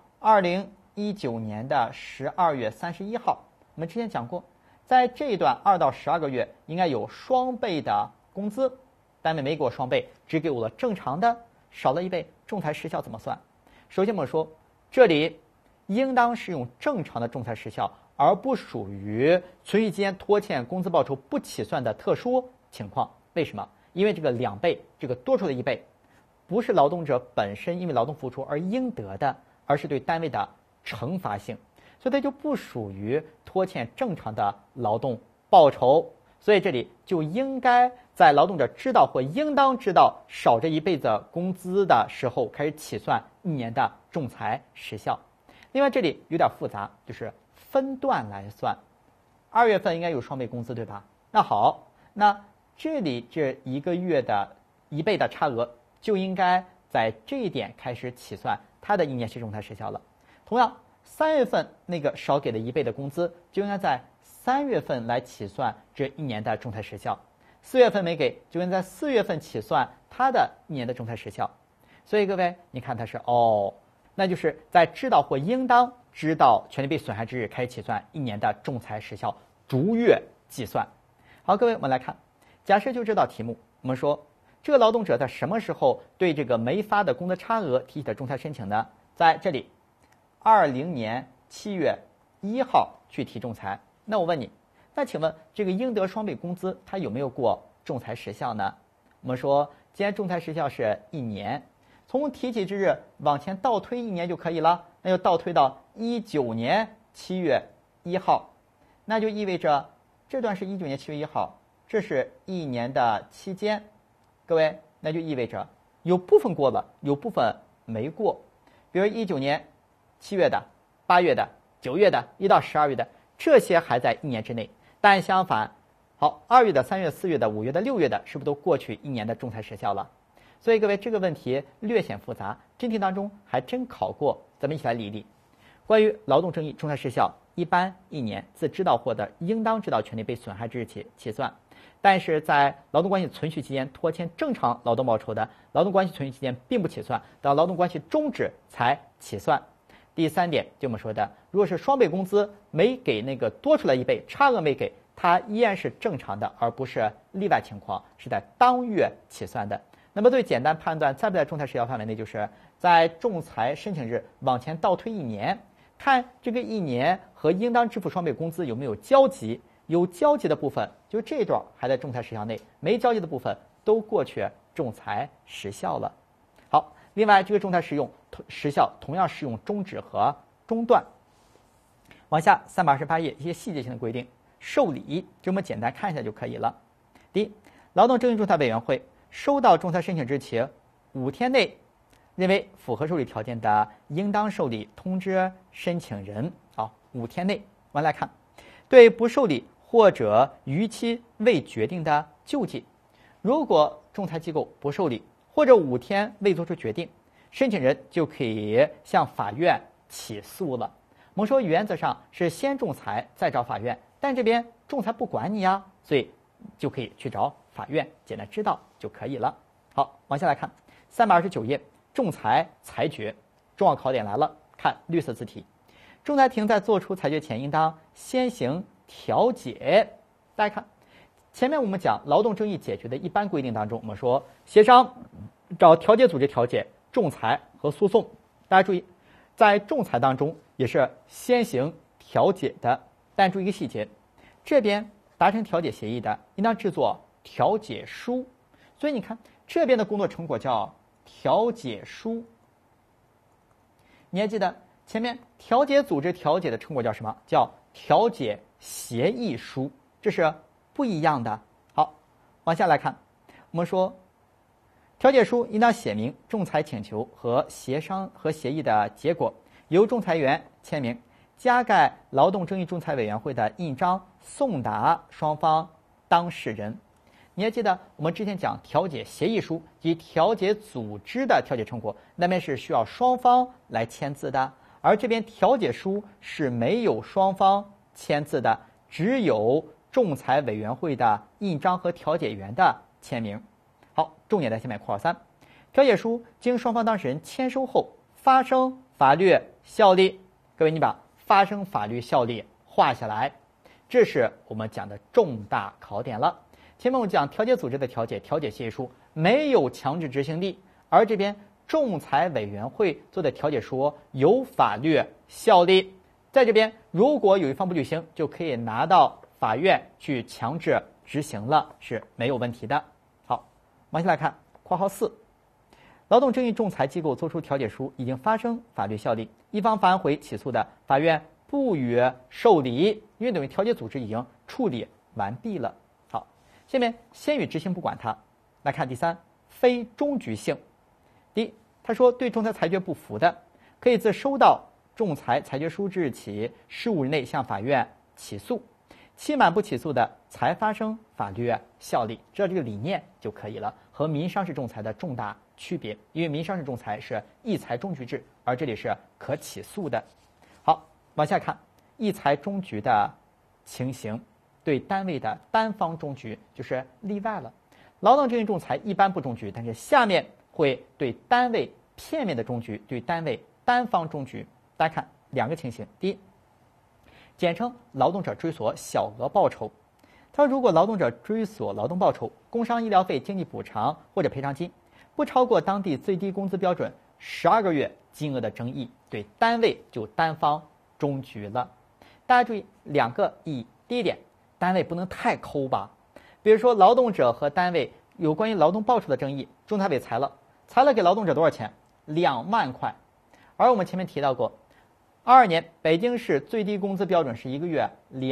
2019年的12月31号。我们之前讲过，在这一段2到12个月应该有双倍的工资，单位没给我双倍，只给我了正常的，少了1倍，仲裁时效怎么算？首先我们说，这里应当是用正常的仲裁时效，而不属于存续期间拖欠工资报酬不起算的特殊情况。为什么？因为这个2倍，这个多出的1倍，不是劳动者本身因为劳动付出而应得的，而是对单位的惩罚性，所以它就不属于拖欠正常的劳动报酬。所以这里就应该在劳动者知道或应当知道少这1倍的工资的时候开始起算1年的仲裁时效。另外这里有点复杂，就是分段来算，2月份应该有双倍工资，对吧？那好，那这里这1个月的1倍的差额就应该在这一点开始起算它的1年期仲裁时效了。同样3月份那个少给的1倍的工资就应该在3月份来起算这1年的仲裁时效，4月份没给就应该在4月份起算它的1年的仲裁时效。所以各位你看它是那就是在知道或应当知道权利被损害之日开始起算1年的仲裁时效，逐月计算。好，各位我们来看，假设就这道题目，我们说这个劳动者在什么时候对这个没发的工资差额提起的仲裁申请呢？在这里20年7月1号去提仲裁。那我问你，那请问这个应得双倍工资它有没有过仲裁时效呢？我们说既然仲裁时效是1年，从提起之日往前倒推1年就可以了，那就倒推到19年7月1号，那就意味着这段是19年7月1号，这是1年的期间，各位，那就意味着有部分过了，有部分没过。比如19年7月的、8月的、9月的、1到12月的，这些还在1年之内， 但相反，好，2月的、3月、4月的、5月的、6月的，是不是都过去1年的仲裁时效了？所以各位，这个问题略显复杂，真题当中还真考过，咱们一起来理一理。关于劳动争议仲裁时效，一般1年自知道获得应当知道权利被损害之日起起算，但是在劳动关系存续期间拖欠正常劳动报酬的，劳动关系存续期间并不起算，到劳动关系终止才起算。第3点，就我们说的，如果是双倍工资没给那个多出来1倍，差额没给，它依然是正常的，而不是例外情况，是在当月起算的。那么对简单判断在不在仲裁时效范围内，就是在仲裁申请日往前倒推1年，看这个1年和应当支付双倍工资有没有交集，有交集的部分就这一段还在仲裁时效内，没交集的部分都过去仲裁时效了。好，另外这个仲裁时效同样适用终止和中断。往下328页一些细节性的规定，受理这么简单看一下就可以了。第一，劳动争议仲裁委员会收到仲裁申请之前5天内认为符合受理条件的，应当受理通知申请人。好，5天内。往来看，对不受理或者逾期未决定的救济，如果仲裁机构不受理或者5天未作出决定，申请人就可以向法院起诉了。我们说原则上是先仲裁再找法院，但这边仲裁不管你呀，所以就可以去找法院，简单知道就可以了。好，往下来看329页仲裁裁决，重要考点来了，看绿色字体。仲裁庭在作出裁决前应当先行调解。大家看前面我们讲劳动争议解决的一般规定当中，我们说协商、找调解组织调解、仲裁和诉讼。大家注意，在仲裁当中也是先行调解的，但注意一个细节，这边达成调解协议的应当制作调解书，所以你看这边的工作成果叫调解书。你还记得前面调解组织调解的成果叫什么？叫调解协议书，这是不一样的。好，往下来看，我们说调解书应当写明仲裁请求和协商和协议的结果，由仲裁员签名，加盖劳动争议仲裁委员会的印章，送达双方当事人。你还记得我们之前讲调解协议书及调解组织的调解成果，那边是需要双方来签字的，而这边调解书是没有双方签字的，只有仲裁委员会的印章和调解员的签名。好，重点在下面括号3，调解书经双方当事人签收后发生法律效力。各位，你把发生法律效力画下来，这是我们讲的重大考点了。前面我讲调解组织的调解协议书没有强制执行力，而这边仲裁委员会做的调解书有法律效力，在这边如果有一方不履行，就可以拿到法院去强制执行了，是没有问题的。好，往下来看括号4，劳动争议仲裁机构作出调解书已经发生法律效力，一方反悔起诉的，法院不予受理，因为等于调解组织已经处理完毕了。好，下面先予执行不管它。来看第3，非终局性。第一，他说对仲裁裁决不服的，可以自收到仲裁裁决书之日起15日内向法院起诉，期满不起诉的才发生法律效力。知道这个理念就可以了，和民商事仲裁的重大区别，因为民商事仲裁是一裁终局制，而这里是可起诉的。好，往下看一裁终局的情形，对单位的单方终局就是例外了。劳动争议仲裁一般不终局，但是下面会对单位片面的终局，对单位单方终局。大家看2个情形。第一，简称劳动者追索小额报酬。他说，如果劳动者追索劳动报酬、工伤医疗费、经济补偿或者赔偿金，不超过当地最低工资标准12个月金额的争议，对单位就单方终局了。大家注意2个意义。第一点，单位不能太抠吧，比如说劳动者和单位有关于劳动报酬的争议，仲裁委裁了给劳动者多少钱？2万块。而我们前面提到过，22年北京市最低工资标准是1个月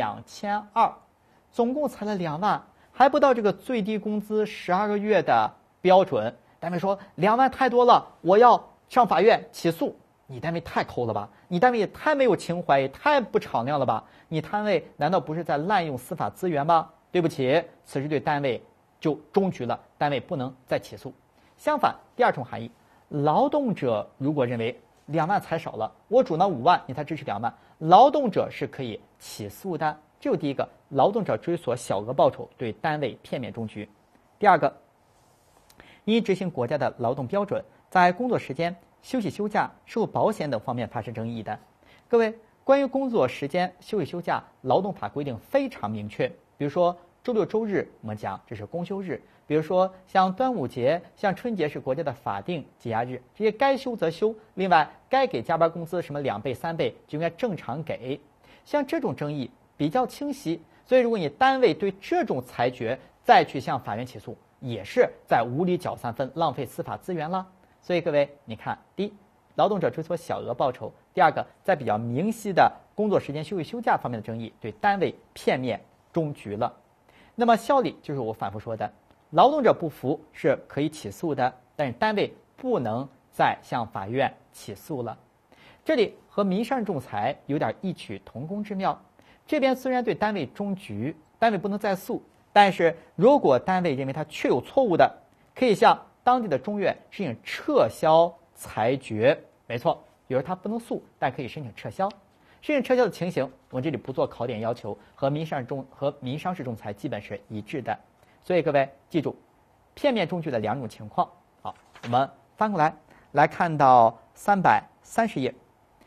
2200，总共裁了2万，还不到这个最低工资12个月的标准。单位说2万太多了，我要上法院起诉。 你单位太抠了吧？你单位也太没有情怀，也太不敞亮了吧？你单位难道不是在滥用司法资源吗？对不起，此时对单位就终局了，单位不能再起诉。相反，第二重含义，劳动者如果认为2万才少了，我主呢5万，你才支持2万，劳动者是可以起诉的。这是第一个，劳动者追索小额报酬对单位片面终局。第二个，因执行国家的劳动标准，在工作时间、休息休假、社会保险等方面发生争议的。各位，关于工作时间、休息休假，劳动法规定非常明确。比如说周六周日，我们讲这是公休日；比如说像端午节、像春节是国家的法定节假日，这些该休则休。另外，该给加班工资什么2倍、3倍就应该正常给。像这种争议比较清晰，所以如果你单位对这种裁决再去向法院起诉，也是在无理搅三分，浪费司法资源了。所以各位，你看，第一，劳动者追索小额报酬；第二个，在比较明晰的工作时间、休息休假方面的争议，对单位片面终局了。那么效力就是我反复说的，劳动者不服是可以起诉的，但是单位不能再向法院起诉了。这里和民事仲裁有点异曲同工之妙。这边虽然对单位终局，单位不能再诉，但是如果单位认为他确有错误的，可以向当地的中院申请撤销裁决。没错，比如他不能诉，但可以申请撤销。申请撤销的情形，我这里不做考点要求，和民商事仲裁基本是一致的。所以各位记住，片面终局的2种情况。好，我们翻过来看到330页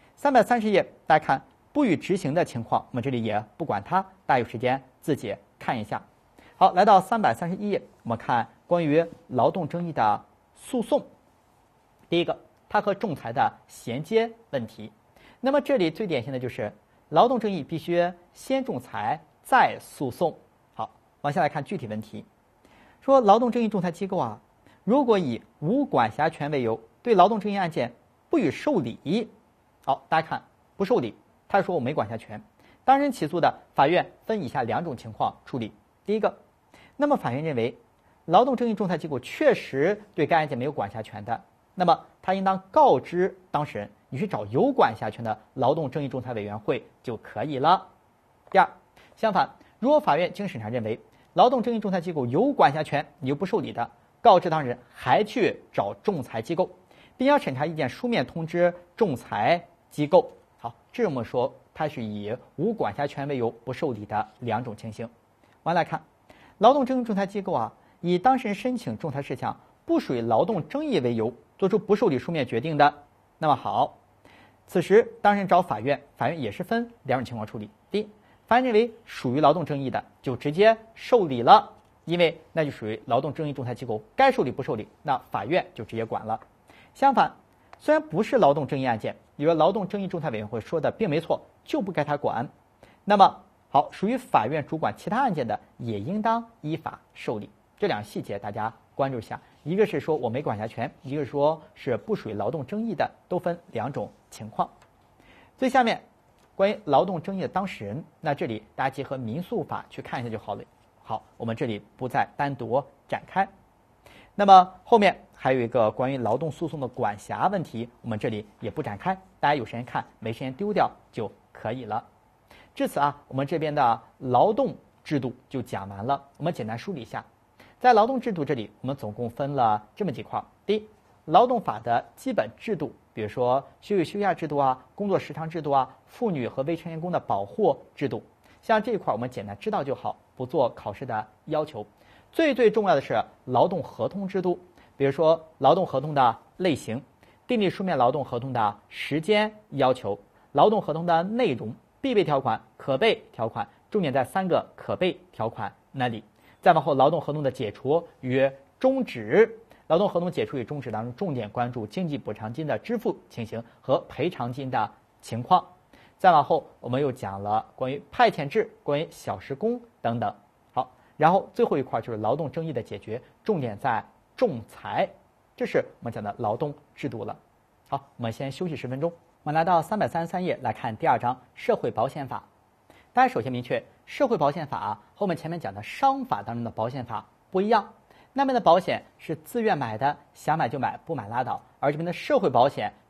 ，330页大家看不予执行的情况，我们这里也不管它，大家有时间自己看一下。好，来到331页，我们看关于劳动争议的诉讼。第一个，它和仲裁的衔接问题。那么这里最典型的就是劳动争议必须先仲裁再诉讼。好，往下来看具体问题。说劳动争议仲裁机构啊，如果以无管辖权为由对劳动争议案件不予受理，好，大家看不受理，他说我没管辖权。当事人起诉的，法院分以下2种情况处理。第一个，那么法院认为劳动争议仲裁机构确实对该案件没有管辖权的，那么他应当告知当事人，你去找有管辖权的劳动争议仲裁委员会就可以了。第二，相反，如果法院经审查认为劳动争议仲裁机构有管辖权，你又不受理的，告知当事人还去找仲裁机构，并将审查意见书面通知仲裁机构。好，这么说，它是以无管辖权为由不受理的2种情形。往来看，劳动争议仲裁机构啊，以当事人申请仲裁事项不属于劳动争议为由，作出不受理书面决定的，那么好，此时当事人找法院，法院也是分2种情况处理。第一，法院认为属于劳动争议的，就直接受理了，因为那就属于劳动争议仲裁机构该受理不受理，那法院就直接管了。相反，虽然不是劳动争议案件，比如劳动争议仲裁委员会说的并没错，就不该他管，那么好，属于法院主管其他案件的，也应当依法受理。这2个细节大家关注一下，一个是说我没管辖权，一个是说是不属于劳动争议的，都分2种情况。最下面关于劳动争议的当事人，那这里大家结合民诉法去看一下就好了。好，我们这里不再单独展开。那么后面还有一个关于劳动诉讼的管辖问题，我们这里也不展开，大家有时间看，没时间丢掉就可以了。至此啊，我们这边的劳动制度就讲完了。我们简单梳理一下，在劳动制度这里，我们总共分了这么几块。第一，劳动法的基本制度，比如说休息休假制度啊、工作时长制度啊、妇女和未成年工的保护制度，像这一块我们简单知道就好，不做考试的要求。最重要的是劳动合同制度，比如说劳动合同的类型、订立书面劳动合同的时间要求、劳动合同的内容、必备条款、可备条款，重点在3个可备条款那里。再往后，劳动合同的解除与终止，劳动合同解除与终止当中，重点关注经济补偿金的支付情形和赔偿金的情况。再往后，我们又讲了关于派遣制、关于小时工等等。好，然后最后一块就是劳动争议的解决，重点在仲裁，这是我们讲的劳动制度了。好，我们先休息10分钟。我们来到333页来看第2章社会保险法。大家首先明确，社会保险法和我们前面讲的商法当中的保险法不一样。那边的保险是自愿买的，想买就买，不买拉倒；而这边的社会保险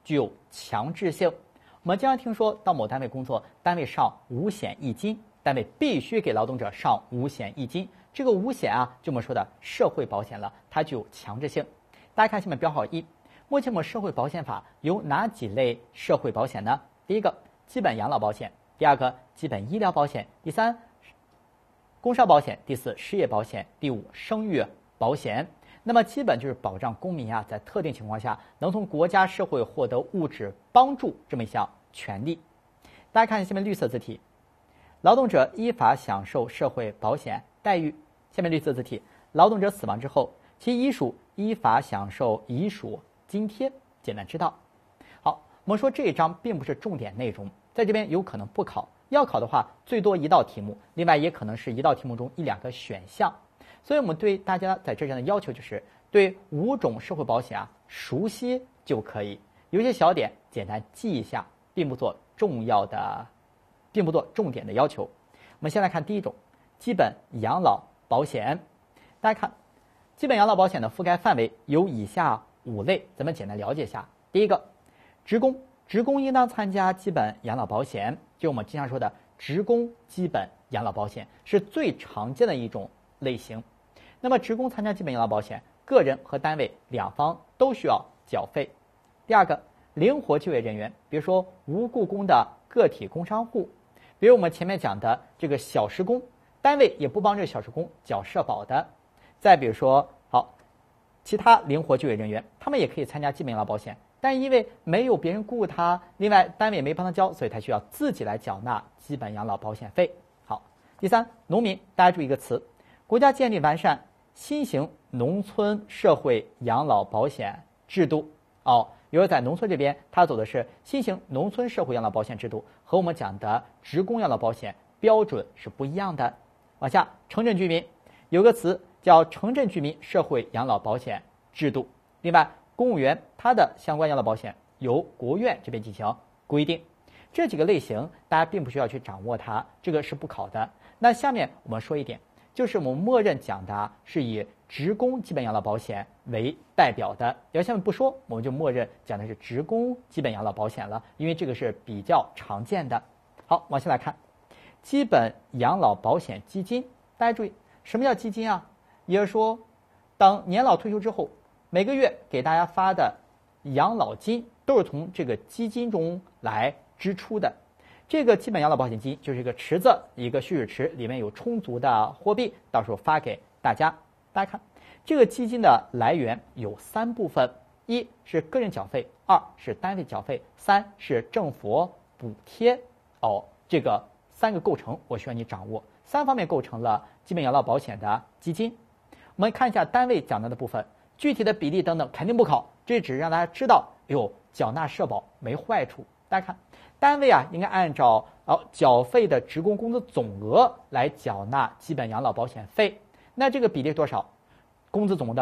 具有强制性。我们经常听说到某单位工作，单位上五险一金，单位必须给劳动者上五险一金。这个五险啊，就我们说的社会保险了，它具有强制性。大家看下面标号1，目前我们社会保险法有哪几类社会保险呢？第一个，基本养老保险；第二个，基本医疗保险；第三，工伤保险；第四，失业保险；第五，生育保险。那么基本就是保障公民啊，在特定情况下能从国家社会获得物质帮助这么一项权利。大家看下面绿色字体，劳动者依法享受社会保险待遇。下面绿色字体，劳动者死亡之后，其遗属依法享受遗属津贴。简单知道。好，我们说这一章并不是重点内容，在这边有可能不考，要考的话最多1道题目，另外也可能是1道题目中1-2个选项。所以我们对大家在这上的要求就是对5种社会保险啊熟悉就可以，有些小点简单记一下，并不做重点的要求。我们先来看第一种，基本养老保险。大家看，基本养老保险的覆盖范围有以下5类，咱们简单了解一下。第一个，职工应当参加基本养老保险，就我们经常说的职工基本养老保险是最常见的一种类型。那么职工参加基本养老保险，个人和单位两方都需要缴费。第二个，灵活就业人员，比如说无雇工的个体工商户，比如我们前面讲的这个小时工，单位也不帮这个小时工缴社保的。再比如说其他灵活就业人员，他们也可以参加基本养老保险，但因为没有别人雇他，另外单位也没帮他交，所以他需要自己来缴纳基本养老保险费。好，第三，农民，大家注意一个词，国家建立完善新型农村社会养老保险制度。比如在农村这边，他走的是新型农村社会养老保险制度，和我们讲的职工养老保险标准是不一样的。往下，城镇居民有个词叫城镇居民社会养老保险制度。另外，公务员他的相关养老保险由国务院这边进行规定。这几个类型大家并不需要去掌握它，这个是不考的。那下面我们说一点，就是我们默认讲的是以职工基本养老保险为代表的，要下面不说，我们就默认讲的是职工基本养老保险了，因为这个是比较常见的。好，往下来看，基本养老保险基金。大家注意，什么叫基金啊？也就是说，当年老退休之后，每个月给大家发的养老金都是从这个基金中来支出的。这个基本养老保险金就是一个池子，一个蓄水池，里面有充足的货币，到时候发给大家。大家看，这个基金的来源有3部分：一是个人缴费，2是单位缴费，3是政府补贴。这个3个构成我需要你掌握，3方面构成了基本养老保险的基金。我们看一下单位缴纳的部分，具体的比例等等肯定不考，这只是让大家知道，缴纳社保没坏处。大家看，单位应该按照缴费的职工工资总额来缴纳基本养老保险费。那这个比例多少？工资总额的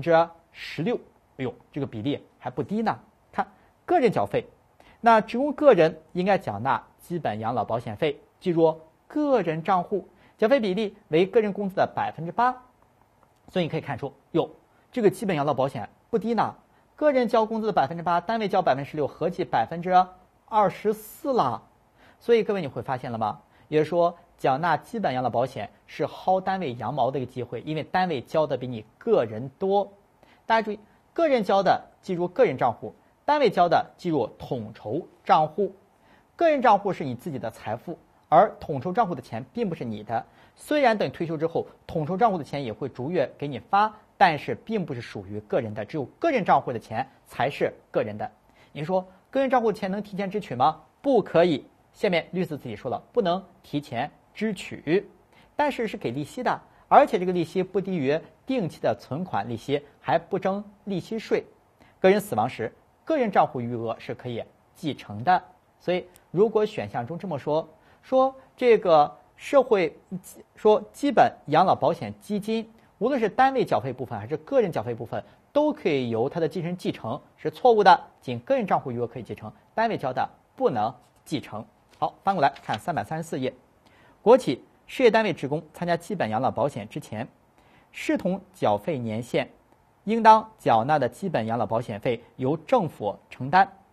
16%。这个比例还不低呢。看个人缴费，那职工个人应该缴纳基本养老保险费，记住个人账户缴费比例为个人工资的8%。所以你可以看出，这个基本养老保险不低呢。个人交工资的8%，单位交16%，合计24%了。所以各位你会发现了吗？也就是说，缴纳基本养老保险是薅单位羊毛的一个机会，因为单位交的比你个人多。大家注意，个人交的记住个人账户，单位交的记住统筹账户。个人账户是你自己的财富，而统筹账户的钱并不是你的。虽然等退休之后，统筹账户的钱也会逐月给你发，但是并不是属于个人的，只有个人账户的钱才是个人的。你说个人账户的钱能提前支取吗？不可以。下面律师自己说了，不能提前支取，但是是给利息的，而且这个利息不低于定期的存款利息，还不征利息税。个人死亡时，个人账户余额是可以继承的。所以如果选项中这么说这个基本养老保险基金，无论是单位缴费部分还是个人缴费部分，都可以由他的继承人继承，是错误的。仅个人账户余额可以继承，单位交的不能继承。好，翻过来看334页，国企事业单位职工参加基本养老保险之前，视同缴费年限，应当缴纳的基本养老保险费由政府承担。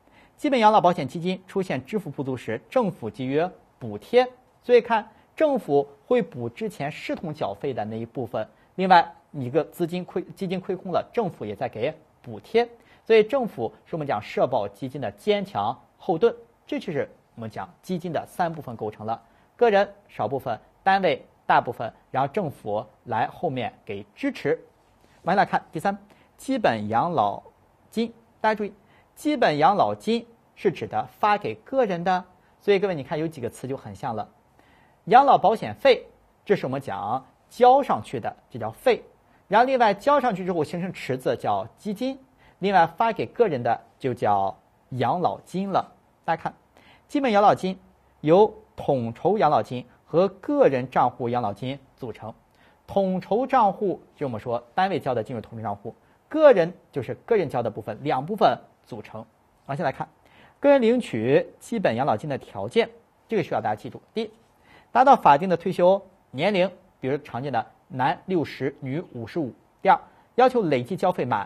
基本养老保险基金出现支付不足时，政府给予补贴。所以看政府会补之前视同缴费的那一部分，另外你个基金亏空了，政府也在给补贴。所以政府是我们讲社保基金的坚强后盾，这就是我们讲基金的3部分构成了：个人少部分，单位大部分，然后政府来后面给支持。我们来看第3，基本养老金。大家注意，基本养老金是指的发给个人的，所以各位你看有几个词就很像了。养老保险费，这是我们讲交上去的，这叫费。然后另外交上去之后形成池子叫基金，另外发给个人的就叫养老金了。大家看，基本养老金由统筹养老金和个人账户养老金组成。统筹账户就我们说单位交的进入统筹账户，个人就是个人交的部分，2部分组成。往下来看，个人领取基本养老金的条件，这个需要大家记住。第一，达到法定的退休年龄，比如常见的男60，女55。第二，要求累计交费满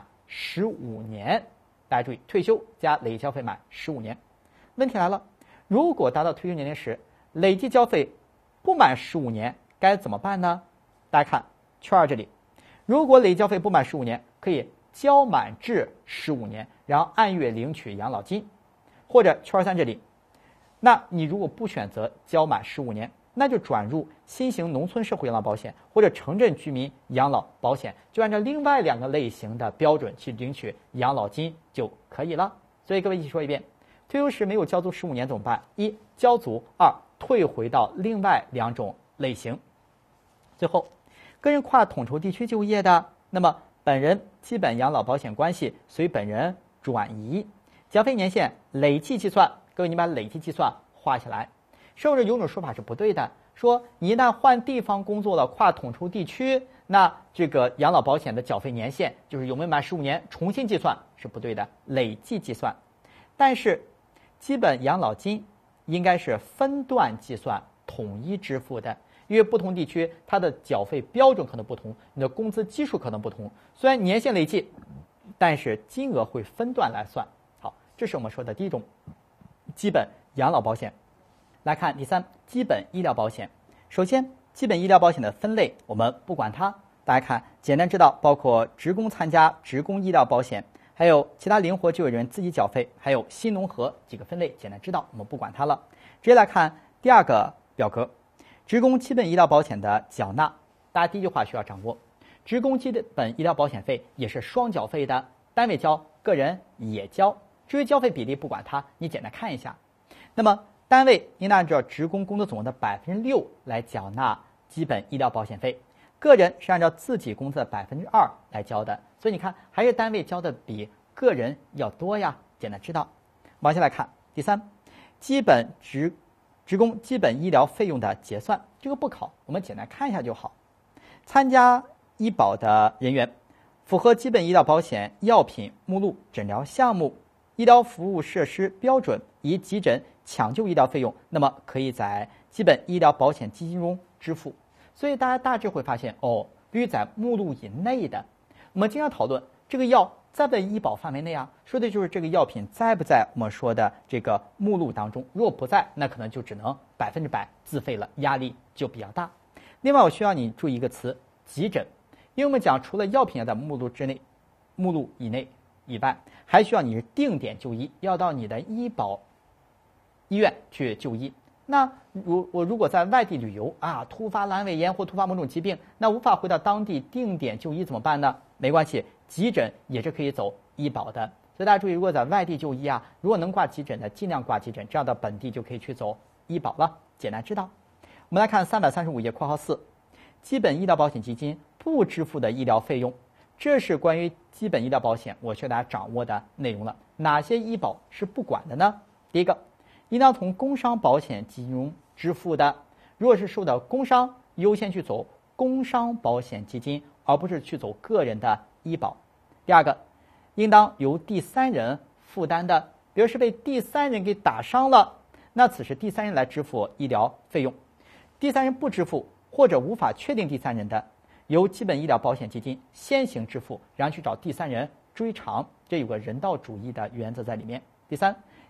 15年。大家注意，退休加累计交费满15年。问题来了，如果达到退休年龄时，累计交费不满15年，该怎么办呢？大家看圈2这里，如果累计交费不满15年，可以交满至15年，然后按月领取养老金。或者圈3这里，那你如果不选择交满15年，那就转入新型农村社会养老保险或者城镇居民养老保险，就按照另外2个类型的标准去领取养老金就可以了。所以各位一起说一遍，退休时没有交足15年怎么办？1. 交足，2. 退回到另外2种类型。最后，个人跨统筹地区就业的，那么本人基本养老保险关系随本人转移，缴费年限累计计算。各位你把累计计算画下来。甚至有种说法是不对的，说你一旦换地方工作了，跨统筹地区，那这个养老保险的缴费年限就是有没有满15年重新计算，是不对的，累计计算。但是基本养老金应该是分段计算，统一支付的，因为不同地区它的缴费标准可能不同，你的工资基数可能不同，虽然年限累计，但是金额会分段来算。好，这是我们说的第一种基本养老保险。来看第3，基本医疗保险。首先，基本医疗保险的分类我们不管它，大家看简单知道，包括职工参加职工医疗保险，还有其他灵活就业人自己缴费，还有新农合几个分类简单知道，我们不管它了。直接来看第2个表格，职工基本医疗保险的缴纳。大家第一句话需要掌握，职工基本医疗保险费也是双缴费的，单位交，个人也交。至于交费比例不管它，你简单看一下。那么单位应当按照职工工资总额的6%来缴纳基本医疗保险费，个人是按照自己工资的2%来交的。所以你看，还是单位交的比个人要多呀，简单知道。往下来看第3，基本职工基本医疗费用的结算，这个不考，我们简单看一下就好。参加医保的人员，符合基本医疗保险药品目录、诊疗项目、医疗服务设施标准及急诊抢救医疗费用，那么可以在基本医疗保险基金中支付。所以大家大致会发现，必须在目录以内的。我们经常讨论这个药在不在医保范围内啊？说的就是这个药品在不在我们说的这个目录当中。如果不在，那可能就只能100%自费了，压力就比较大。另外，我需要你注意一个词：急诊，因为我们讲除了药品要在目录之内、目录以内以外，还需要你是定点就医，要到你的医保医院去就医。那我如果在外地旅游啊，突发阑尾炎或突发某种疾病，那无法回到当地定点就医怎么办呢？没关系，急诊也是可以走医保的。所以大家注意，如果在外地就医啊，如果能挂急诊的，尽量挂急诊，这样到本地就可以去走医保了。简单知道。我们来看335页括号4，基本医疗保险基金不支付的医疗费用，这是关于基本医疗保险我需要大家掌握的内容了。哪些医保是不管的呢？第一个，应当从工伤保险基金中支付的，如果是受到工伤，优先去走工伤保险基金，而不是去走个人的医保。第二个，应当由第三人负担的，比如是被第三人给打伤了，那此时第三人来支付医疗费用。第三人不支付或者无法确定第三人的，由基本医疗保险基金先行支付，然后去找第三人追偿，这有个人道主义的原则在里面。第三，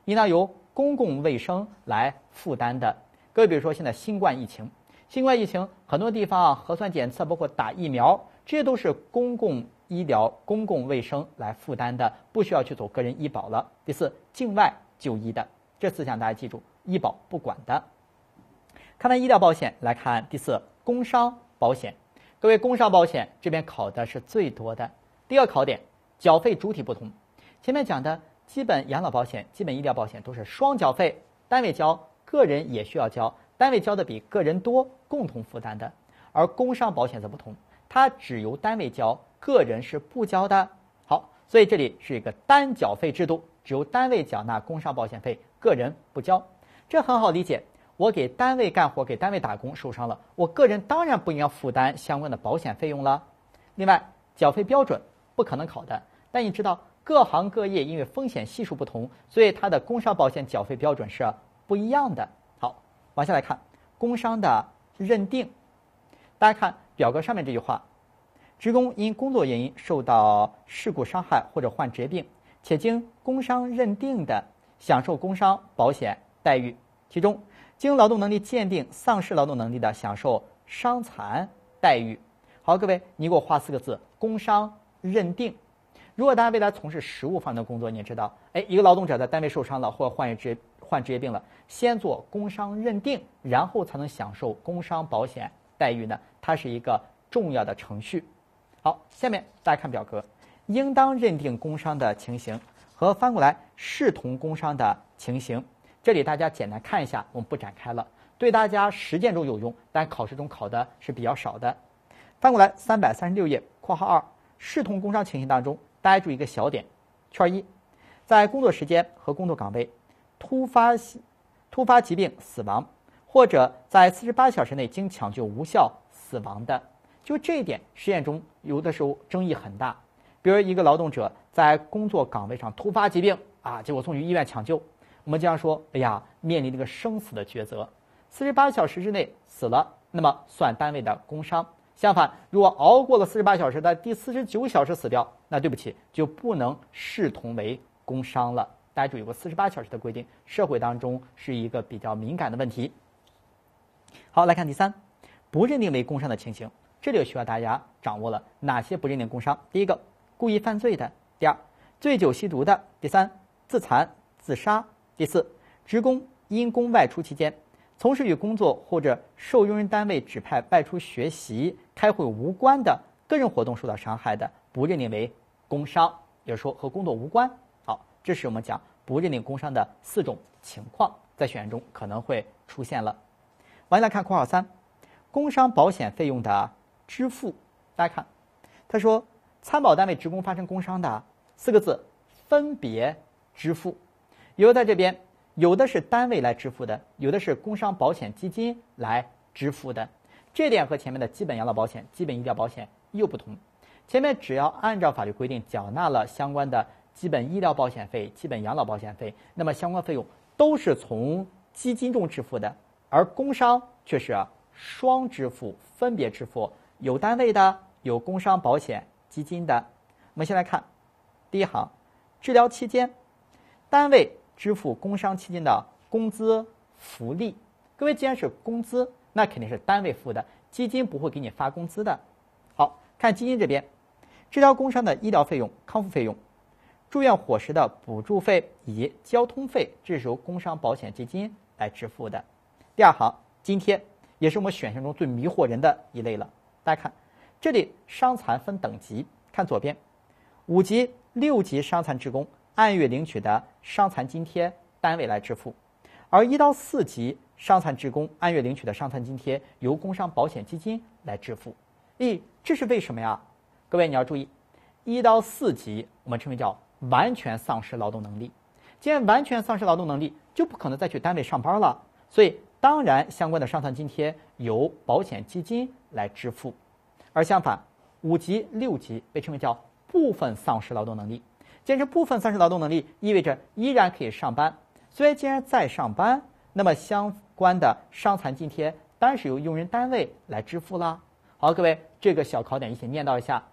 应当由公共卫生来负担的。各位，比如说现在新冠疫情很多地方核酸检测，包括打疫苗，这些都是公共医疗、公共卫生来负担的，不需要去走个人医保了。第四，境外就医的，这4项大家记住，医保不管的。看完医疗保险，来看第四，工伤保险。各位，工伤保险这边考的是最多的。第二考点，缴费主体不同。前面讲的基本养老保险、基本医疗保险都是双缴费，单位交，个人也需要交，单位交的比个人多，共同负担的。而工伤保险则不同，它只由单位交，个人是不交的。好，所以这里是一个单缴费制度，只由单位缴纳工伤保险费，个人不交。这很好理解，我给单位干活，给单位打工受伤了，我个人当然不应该负担相关的保险费用了。另外，缴费标准不可能考的，但你知道各行各业因为风险系数不同，所以它的工伤保险缴费标准是不一样的。好，往下来看工伤的认定。大家看表格上面这句话，职工因工作原因受到事故伤害或者患职业病，且经工伤认定的，享受工伤保险待遇。其中，经劳动能力鉴定丧失劳动能力的，享受伤残待遇。好，各位，你给我画4个字：工伤认定。如果大家未来从事实务方面的工作，你也知道，一个劳动者在单位受伤了或者患职业病了，先做工伤认定，然后才能享受工伤保险待遇呢，它是一个重要的程序。好，下面大家看表格，应当认定工伤的情形和翻过来视同工伤的情形，这里大家简单看一下，我们不展开了，对大家实践中有用，但考试中考的是比较少的。翻过来336页括号2，视同工伤情形当中，大家注意一个小点，圈1，在工作时间和工作岗位突发疾病死亡，或者在48小时内经抢救无效死亡的，就这一点，实验中有的时候争议很大。比如一个劳动者在工作岗位上突发疾病结果送去医院抢救，我们经常说，面临这个生死的抉择，48小时之内死了，那么算单位的工伤。相反，如果熬过了48小时，在第49小时死掉，那对不起，就不能视同为工伤了。大家注意过48小时的规定，社会当中是一个比较敏感的问题。好，来看第3，不认定为工伤的情形，这里需要大家掌握了哪些不认定工伤。第一个，故意犯罪的；第2，醉酒吸毒的；第3，自残自杀；第4，职工因公外出期间从事与工作或者受用人单位指派外出学习、开会无关的个人活动受到伤害的，不认定为工伤，也就是说和工作无关。好，这是我们讲不认定工伤的4种情况，在选中可能会出现了。往下来看括号3，工伤保险费用的支付。大家看，他说参保单位职工发生工伤的4个字分别支付，有在这边。有的是单位来支付的，有的是工伤保险基金来支付的，这点和前面的基本养老保险、基本医疗保险又不同。前面只要按照法律规定缴纳了相关的基本医疗保险费、基本养老保险费，那么相关费用都是从基金中支付的，而工伤却是双支付、分别支付，有单位的，有工伤保险基金的。我们先来看第一行，治疗期间，单位支付工伤期间的工资福利。各位，既然是工资，那肯定是单位付的，基金不会给你发工资的。好，看基金这边，治疗工伤的医疗费用、康复费用、住院伙食的补助费以及交通费，这是由工伤保险基金来支付的。第2行，津贴，也是我们选项中最迷惑人的一类了。大家看，这里伤残分等级，看左边，5级、6级伤残职工按月领取的伤残津贴，单位来支付；而1到4级伤残职工按月领取的伤残津贴，由工伤保险基金来支付。这是为什么呀？各位你要注意，1到4级我们称为叫完全丧失劳动能力。既然完全丧失劳动能力，就不可能再去单位上班了，所以当然相关的伤残津贴由保险基金来支付。而相反，5级、6级被称为叫部分丧失劳动能力。既然是部分丧失劳动能力，意味着依然可以上班。虽然既然在上班，那么相关的伤残津贴当然是由用人单位来支付啦。好，各位，这个小考点一起念叨一下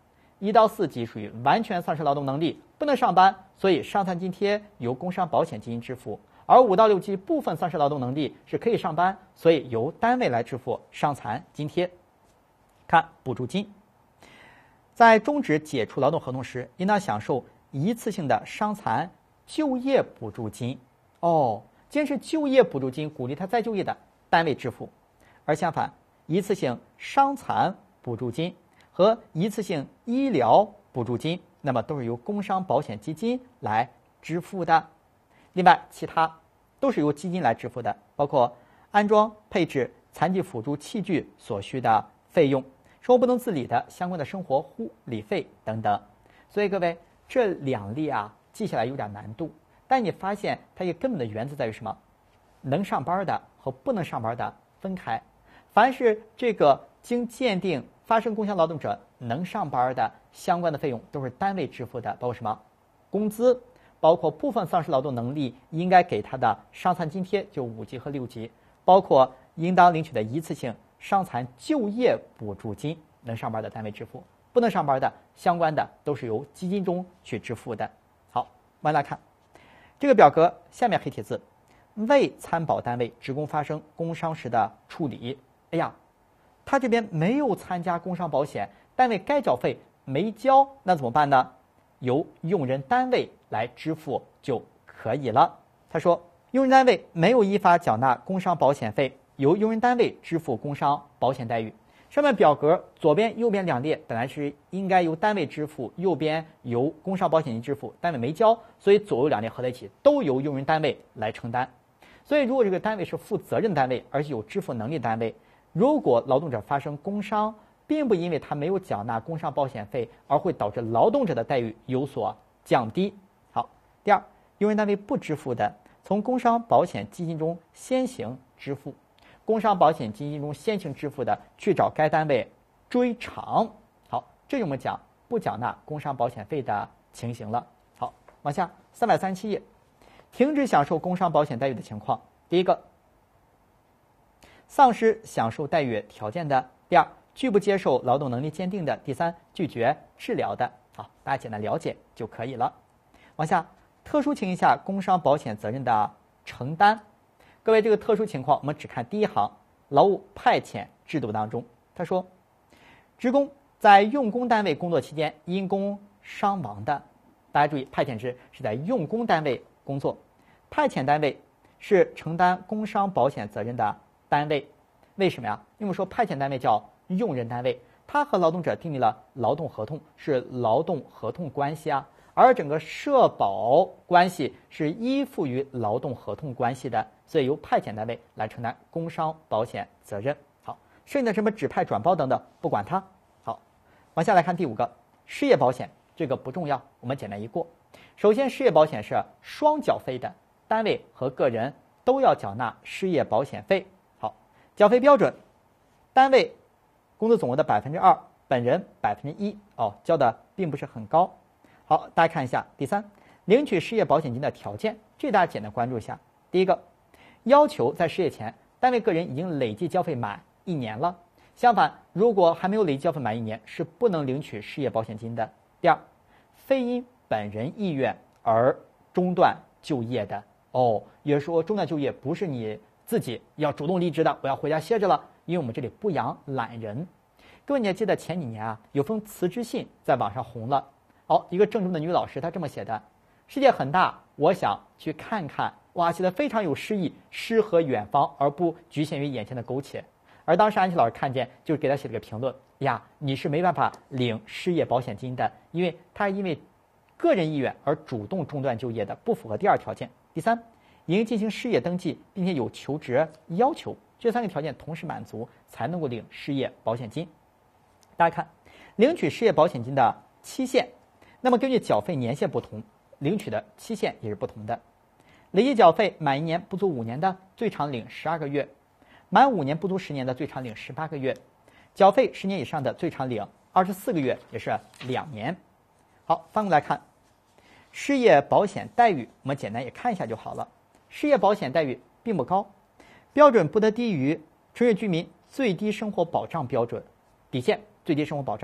1到4级属于完全丧失劳动能力，不能上班，所以伤残津贴由工伤保险进行支付；而5到6级部分丧失劳动能力是可以上班，所以由单位来支付伤残津贴。看补助金，在终止解除劳动合同时，应当享受一次性的伤残就业补助金。既然是就业补助金，鼓励他再就业的，单位支付；而相反，一次性伤残补助金和一次性医疗补助金，那么都是由工伤保险基金来支付的。另外，其他都是由基金来支付的，包括安装配置残疾辅助器具所需的费用、生活不能自理的相关的生活护理费等等。所以各位，这2例记下来有点难度，但你发现它一个根本的原则在于什么？能上班的和不能上班的分开。凡是这个经鉴定发生工伤劳动者能上班的相关的费用都是单位支付的，包括什么？工资，包括部分丧失劳动能力应该给他的伤残津贴，就5级和6级，包括应当领取的一次性伤残就业补助金，能上班的单位支付，不能上班的相关的都是由基金中去支付的。好，我们来看这个表格下面黑体字，为参保单位职工发生工伤时的处理。他这边没有参加工伤保险，单位该缴费没交，那怎么办呢？由用人单位来支付就可以了。他说，用人单位没有依法缴纳工伤保险费，由用人单位支付工伤保险待遇。上面表格左边右边2列本来是应该由单位支付，右边由工伤保险金支付，单位没交，所以左右2列合在一起都由用人单位来承担。所以如果这个单位是负责任单位，而且有支付能力单位，如果劳动者发生工伤，并不因为他没有缴纳工伤保险费而会导致劳动者的待遇有所降低。好，第二，用人单位不支付的，从工伤保险基金中先行支付，工伤保险基金中先行支付的，去找该单位追偿。好，这就我们讲不缴纳工伤保险费的情形了。好，往下337页，停止享受工伤保险待遇的情况。第一个，丧失享受待遇条件的；第二，拒不接受劳动能力鉴定的；第三，拒绝治疗的。好，大家简单了解就可以了。往下，特殊情况下工伤保险责任的承担。各位，这个特殊情况我们只看第一行，劳务派遣制度当中，他说，职工在用工单位工作期间因工伤亡的，大家注意，派遣制是在用工单位工作，派遣单位是承担工伤保险责任的单位。为什么呀？因为说派遣单位叫用人单位，他和劳动者订立了劳动合同，是劳动合同关系啊，而整个社保关系是依附于劳动合同关系的，所以由派遣单位来承担工伤保险责任。好，剩下的什么指派转包等等不管它。好，往下来看第5个，失业保险，这个不重要，我们简单一过。首先，失业保险是双缴费的，单位和个人都要缴纳失业保险费。好，缴费标准，单位工资总额的2%，本人1%，交的并不是很高。好，大家看一下第3，领取失业保险金的条件，这大家简单关注一下。第一个，要求在失业前，单位个人已经累计交费满1年了。相反，如果还没有累计交费满1年，是不能领取失业保险金的。第二，非因本人意愿而中断就业的。也就是说中断就业不是你自己要主动离职的，我要回家歇着了，因为我们这里不养懒人。各位，你还记得前几年有封辞职信在网上红了。一个郑州的女老师她这么写的：世界很大，我想去看看。哇，写的非常有诗意，诗和远方，而不局限于眼前的苟且。而当时安琪老师看见，就给他写了个评论：你是没办法领失业保险金的，因为他是因为个人意愿而主动中断就业的，不符合第2条件。第3，应进行失业登记，并且有求职要求，这3个条件同时满足，才能够领失业保险金。大家看，领取失业保险金的期限，那么根据缴费年限不同，领取的期限也是不同的。累计缴费满1年不足5年的，最长领12个月；满5年不足10年的，最长领18个月；缴费10年以上的，最长领24个月，也是2年。好，翻过来看失业保险待遇，我们简单也看一下就好了。失业保险待遇并不高，标准不得低于城市居民最低生活保障标准底线，最低生活保障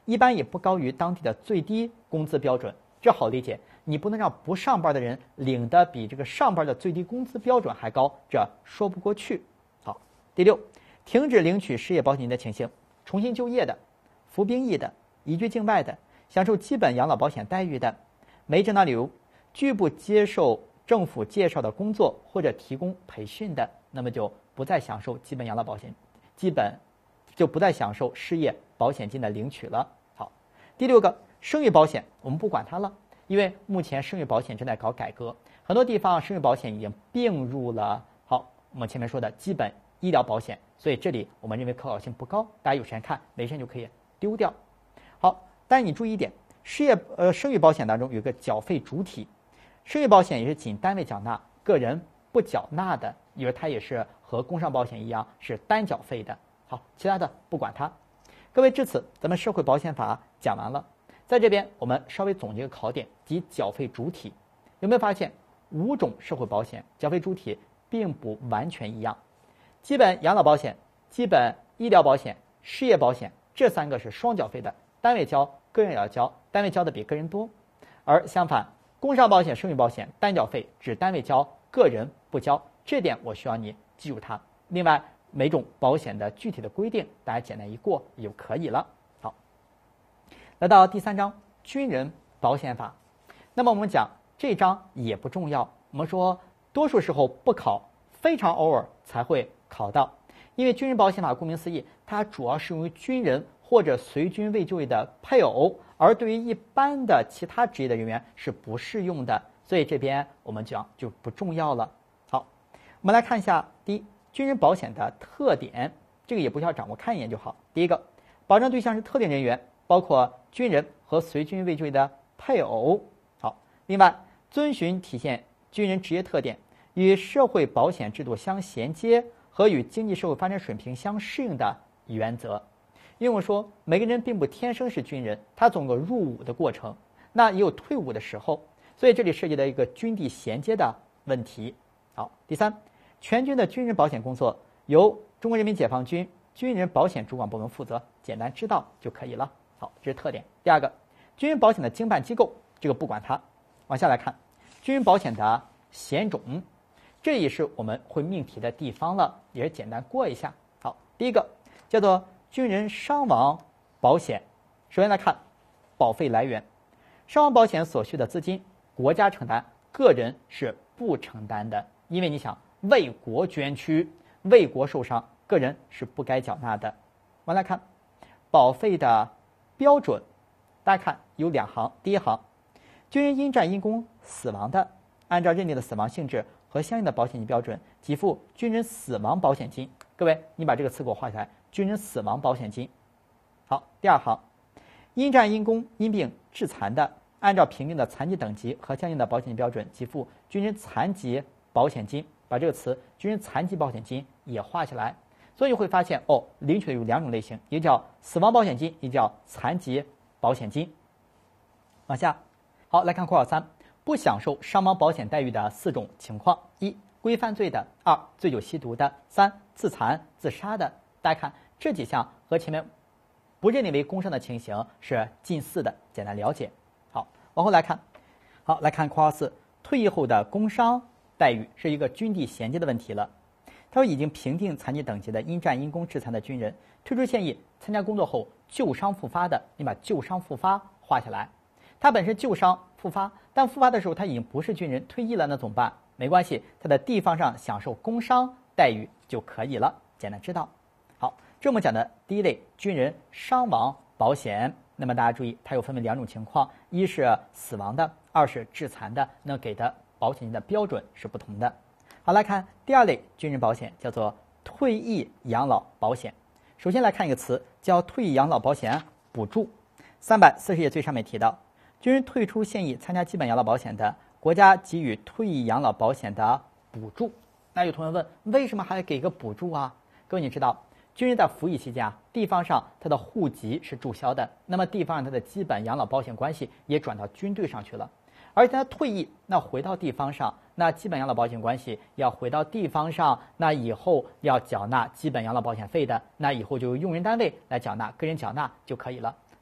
一般也不高于当地的最低工资标准。这好理解，你不能让不上班的人领的比这个上班的最低工资标准还高，这说不过去。好，第六，停止领取失业保险金的情形，重新就业的、服兵役的、移居境外的、享受基本养老保险待遇的、没正当理由拒不接受政府介绍的工作或者提供培训的，那么就不再享受基本养老保险，就不再享受失业保险金的领取了。好，第六个，生育保险我们不管它了，因为目前生育保险正在搞改革，很多地方生育保险已经并入了我们前面说的基本医疗保险，所以这里我们认为可靠性不高，大家有时间看，没时间就可以丢掉。好，但是你注意一点，生育保险当中有一个缴费主体，生育保险也是仅单位缴纳，个人不缴纳的，因为它也是和工伤保险一样是单缴费的。好，其他的不管它。各位，至此咱们社会保险法讲完了，在这边我们稍微总结个考点，即缴费主体。有没有发现5种社会保险缴费主体并不完全一样？基本养老保险、基本医疗保险、失业保险这3个是双缴费的，单位交，个人也要交，单位交的比个人多。而相反，工伤保险、生育保险单缴费，只单位交，个人不交，这点我需要你记住它。另外，每种保险的具体的规定，大家简单一过也就可以了。好，来到第3章军人保险法。那么我们讲这章也不重要，我们说多数时候不考，非常偶尔才会考到。因为军人保险法顾名思义，它主要适用于军人或者随军未就业的配偶，而对于一般的其他职业的人员是不适用的，所以这边我们讲就不重要了。好，我们来看一下第一，军人保险的特点，这个也不需要掌握，看一眼就好。第一个，保障对象是特定人员，包括军人和随军未就业的配偶。好，另外遵循体现军人职业特点、与社会保险制度相衔接和与经济社会发展水平相适应的原则。因为我说每个人并不天生是军人，他总有个入伍的过程，那也有退伍的时候，所以这里涉及到一个军地衔接的问题。好，第三，全军的军人保险工作由中国人民解放军军人保险主管部门负责，简单知道就可以了。好，这是特点。第二个，军人保险的经办机构，这个不管它。往下来看，军人保险的险种，这也是我们会命题的地方了，也是简单过一下。好，第一个叫做军人伤亡保险。首先来看保费来源，伤亡保险所需的资金国家承担，个人是不承担的，因为你想为国捐躯、为国受伤，个人是不该缴纳的。我们来看保费的标准，大家看有2行，第一行，军人因战因公死亡的，按照认定的死亡性质和相应的保险金标准给付军人死亡保险金。各位，你把这个词给我画下来，军人死亡保险金。好，第2行，因战因公因病致残的，按照评定的残疾等级和相应的保险金标准给付军人残疾保险金。把这个词军人残疾保险金也画下来。所以会发现领取的有2种类型，一个叫死亡保险金，一个叫残疾保险金。往下，好，来看括号3，不享受伤亡保险待遇的4种情况：一、故意犯罪的；二、醉酒吸毒的；三、自残自杀的。大家看这几项和前面不认定为工伤的情形是近似的，简单了解。好，往后来看，好，来看括号4，退役后的工伤待遇是一个军地衔接的问题了。他说，已经评定残疾等级的因战因公致残的军人，退出现役参加工作后旧伤复发的，你把旧伤复发画下来。他本身旧伤复发，但复发的时候他已经不是军人，退役了，那怎么办？没关系，他在地方上享受工伤待遇就可以了，简单知道。好，这我们讲的第一类军人伤亡保险。那么大家注意，它有分为2种情况，一是死亡的，二是致残的，那给的保险金的标准是不同的。好，来看第2类军人保险，叫做退役养老保险。首先来看一个词，叫退役养老保险补助。340页最上面提到，军人退出现役参加基本养老保险的，国家给予退役养老保险的补助。那有同学问，为什么还给个补助啊？各位你知道，军人在服役期间地方上他的户籍是注销的，那么地方上他的基本养老保险关系也转到军队上去了。而且他退役，那回到地方上，那基本养老保险关系要回到地方上，那以后要缴纳基本养老保险费的，那以后就由用人单位来缴纳，个人缴纳就可以了。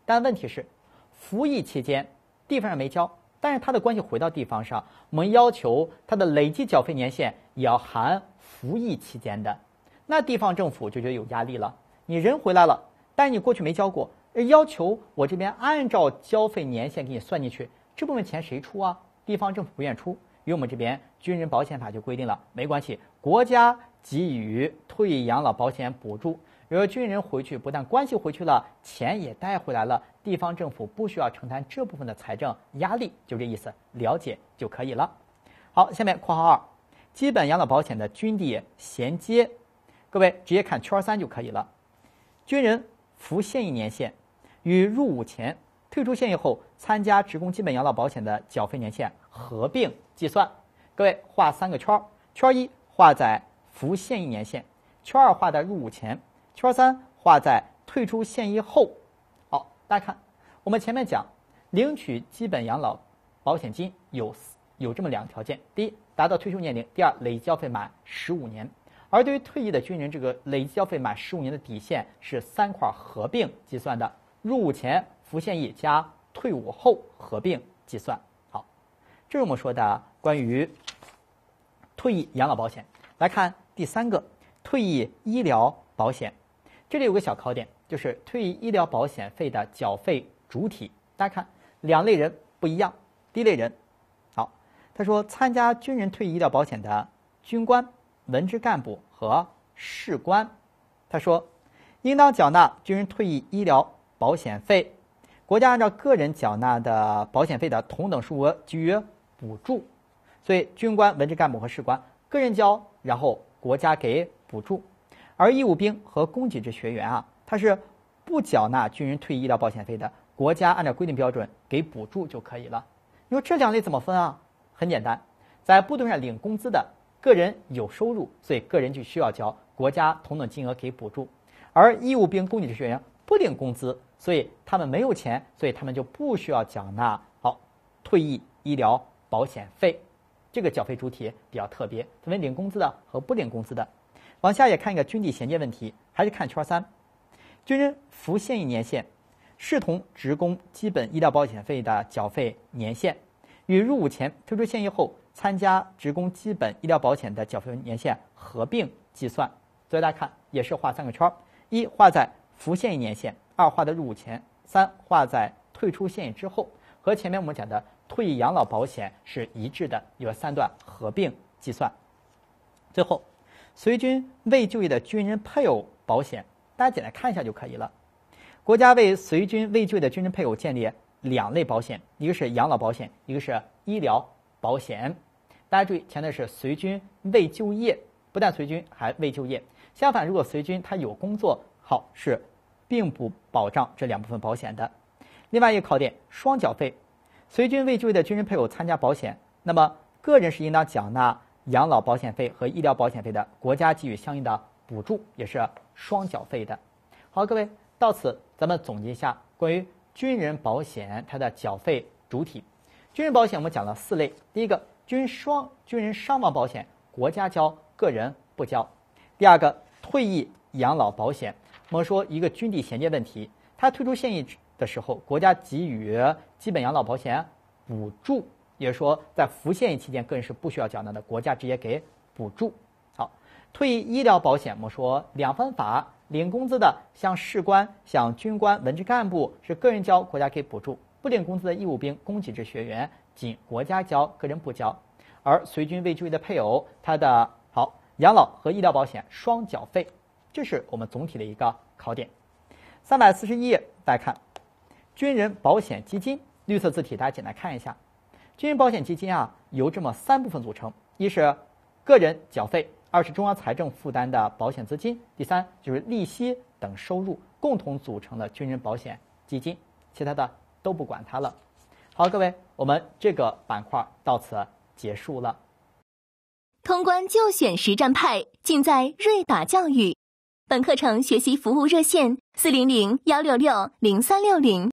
但问题是，服役期间地方上没交，但是他的关系回到地方上，我们要求他的累计缴费年限也要含服役期间的，那地方政府就觉得有压力了。你人回来了，但是你过去没交过，要求我这边按照交费年限给你算进去，这部分钱谁出啊？地方政府不愿出，因为我们这边军人保险法就规定了，没关系，国家给予退役养老保险补助。比如说军人回去，不但关系回去了，钱也带回来了，地方政府不需要承担这部分的财政压力，就这意思，了解就可以了。好，下面括号2，基本养老保险的军地衔接，各位直接看圈3就可以了。军人服现役年限与入伍前、退出现役后参加职工基本养老保险的缴费年限合并计算。各位画3个圈，圈1画在服现役年限，圈2画在入伍前，圈3画在退出现役后。好，大家看，我们前面讲领取基本养老保险金有这么2个条件：第一，达到退休年龄；第二，累计交费满15年。而对于退役的军人，这个累计交费满15年的底线是3块合并计算的，入伍前、服现役加退伍后合并计算。好，这是我们说的关于退役养老保险。来看第3个，退役医疗保险。这里有个小考点，就是退役医疗保险费的缴费主体。大家看，2类人不一样。第一类人，好，他说参加军人退役医疗保险的军官、文职干部和士官，他说应当缴纳军人退役医疗保险费，国家按照个人缴纳的保险费的同等数额给予补助。所以军官、文职干部和士官个人交，然后国家给补助。而义务兵和供给制学员啊，他是不缴纳军人退役医疗保险费的，国家按照规定标准给补助就可以了。你说这2类怎么分啊？很简单，在部队上领工资的个人有收入，所以个人就需要交，国家同等金额给补助。而义务兵、供给制学员不领工资，所以他们没有钱，所以他们就不需要缴纳退役医疗保险费。这个缴费主体比较特别，分为领工资的和不领工资的。往下也看一个军地衔接问题，还是看圈3，军人服现役年限视同职工基本医疗保险费的缴费年限，与入伍前、退出现役后参加职工基本医疗保险的缴费年限合并计算。所以大家看，也是画3个圈：1画在服现役年限，2画在入伍前，3画在退出现役之后，和前面我们讲的退役养老保险是一致的，有3段合并计算。最后，随军未就业的军人配偶保险，大家简单看一下就可以了。国家为随军未就业的军人配偶建立2类保险，一个是养老保险，一个是医疗保险。大家注意，前面是随军未就业，不但随军还未就业。相反，如果随军他有工作，好，是并不保障这2部分保险的。另外一个考点，双缴费。随军未就业的军人配偶参加保险，那么个人是应当缴纳养老保险费和医疗保险费的，国家给予相应的补助，也是双缴费的。好，各位，到此咱们总结一下关于军人保险它的缴费主体。军人保险我们讲了4类，第一个军人伤亡保险，国家交，个人不交。第二个退役养老保险，我们说一个军地衔接问题，他退出现役的时候，国家给予基本养老保险补助，也就是说在服现役期间个人是不需要缴纳的，国家直接给补助。好，退役医疗保险我们说2分法，领工资的像士官、像军官、文职干部是个人交，国家给补助；不领工资的义务兵、供给制学员仅国家交，个人不交。而随军未就业的配偶，他的养老和医疗保险双缴费，这是我们总体的一个考点。341页，大家看军人保险基金，绿色字体大家简单看一下。军人保险基金啊，由这么3部分组成：一是个人缴费，2是中央财政负担的保险资金，第3就是利息等收入，共同组成了军人保险基金，其他的都不管它了。好，各位，我们这个板块到此结束了。 通关就选实战派，尽在瑞达教育。本课程学习服务热线：400-166-0360。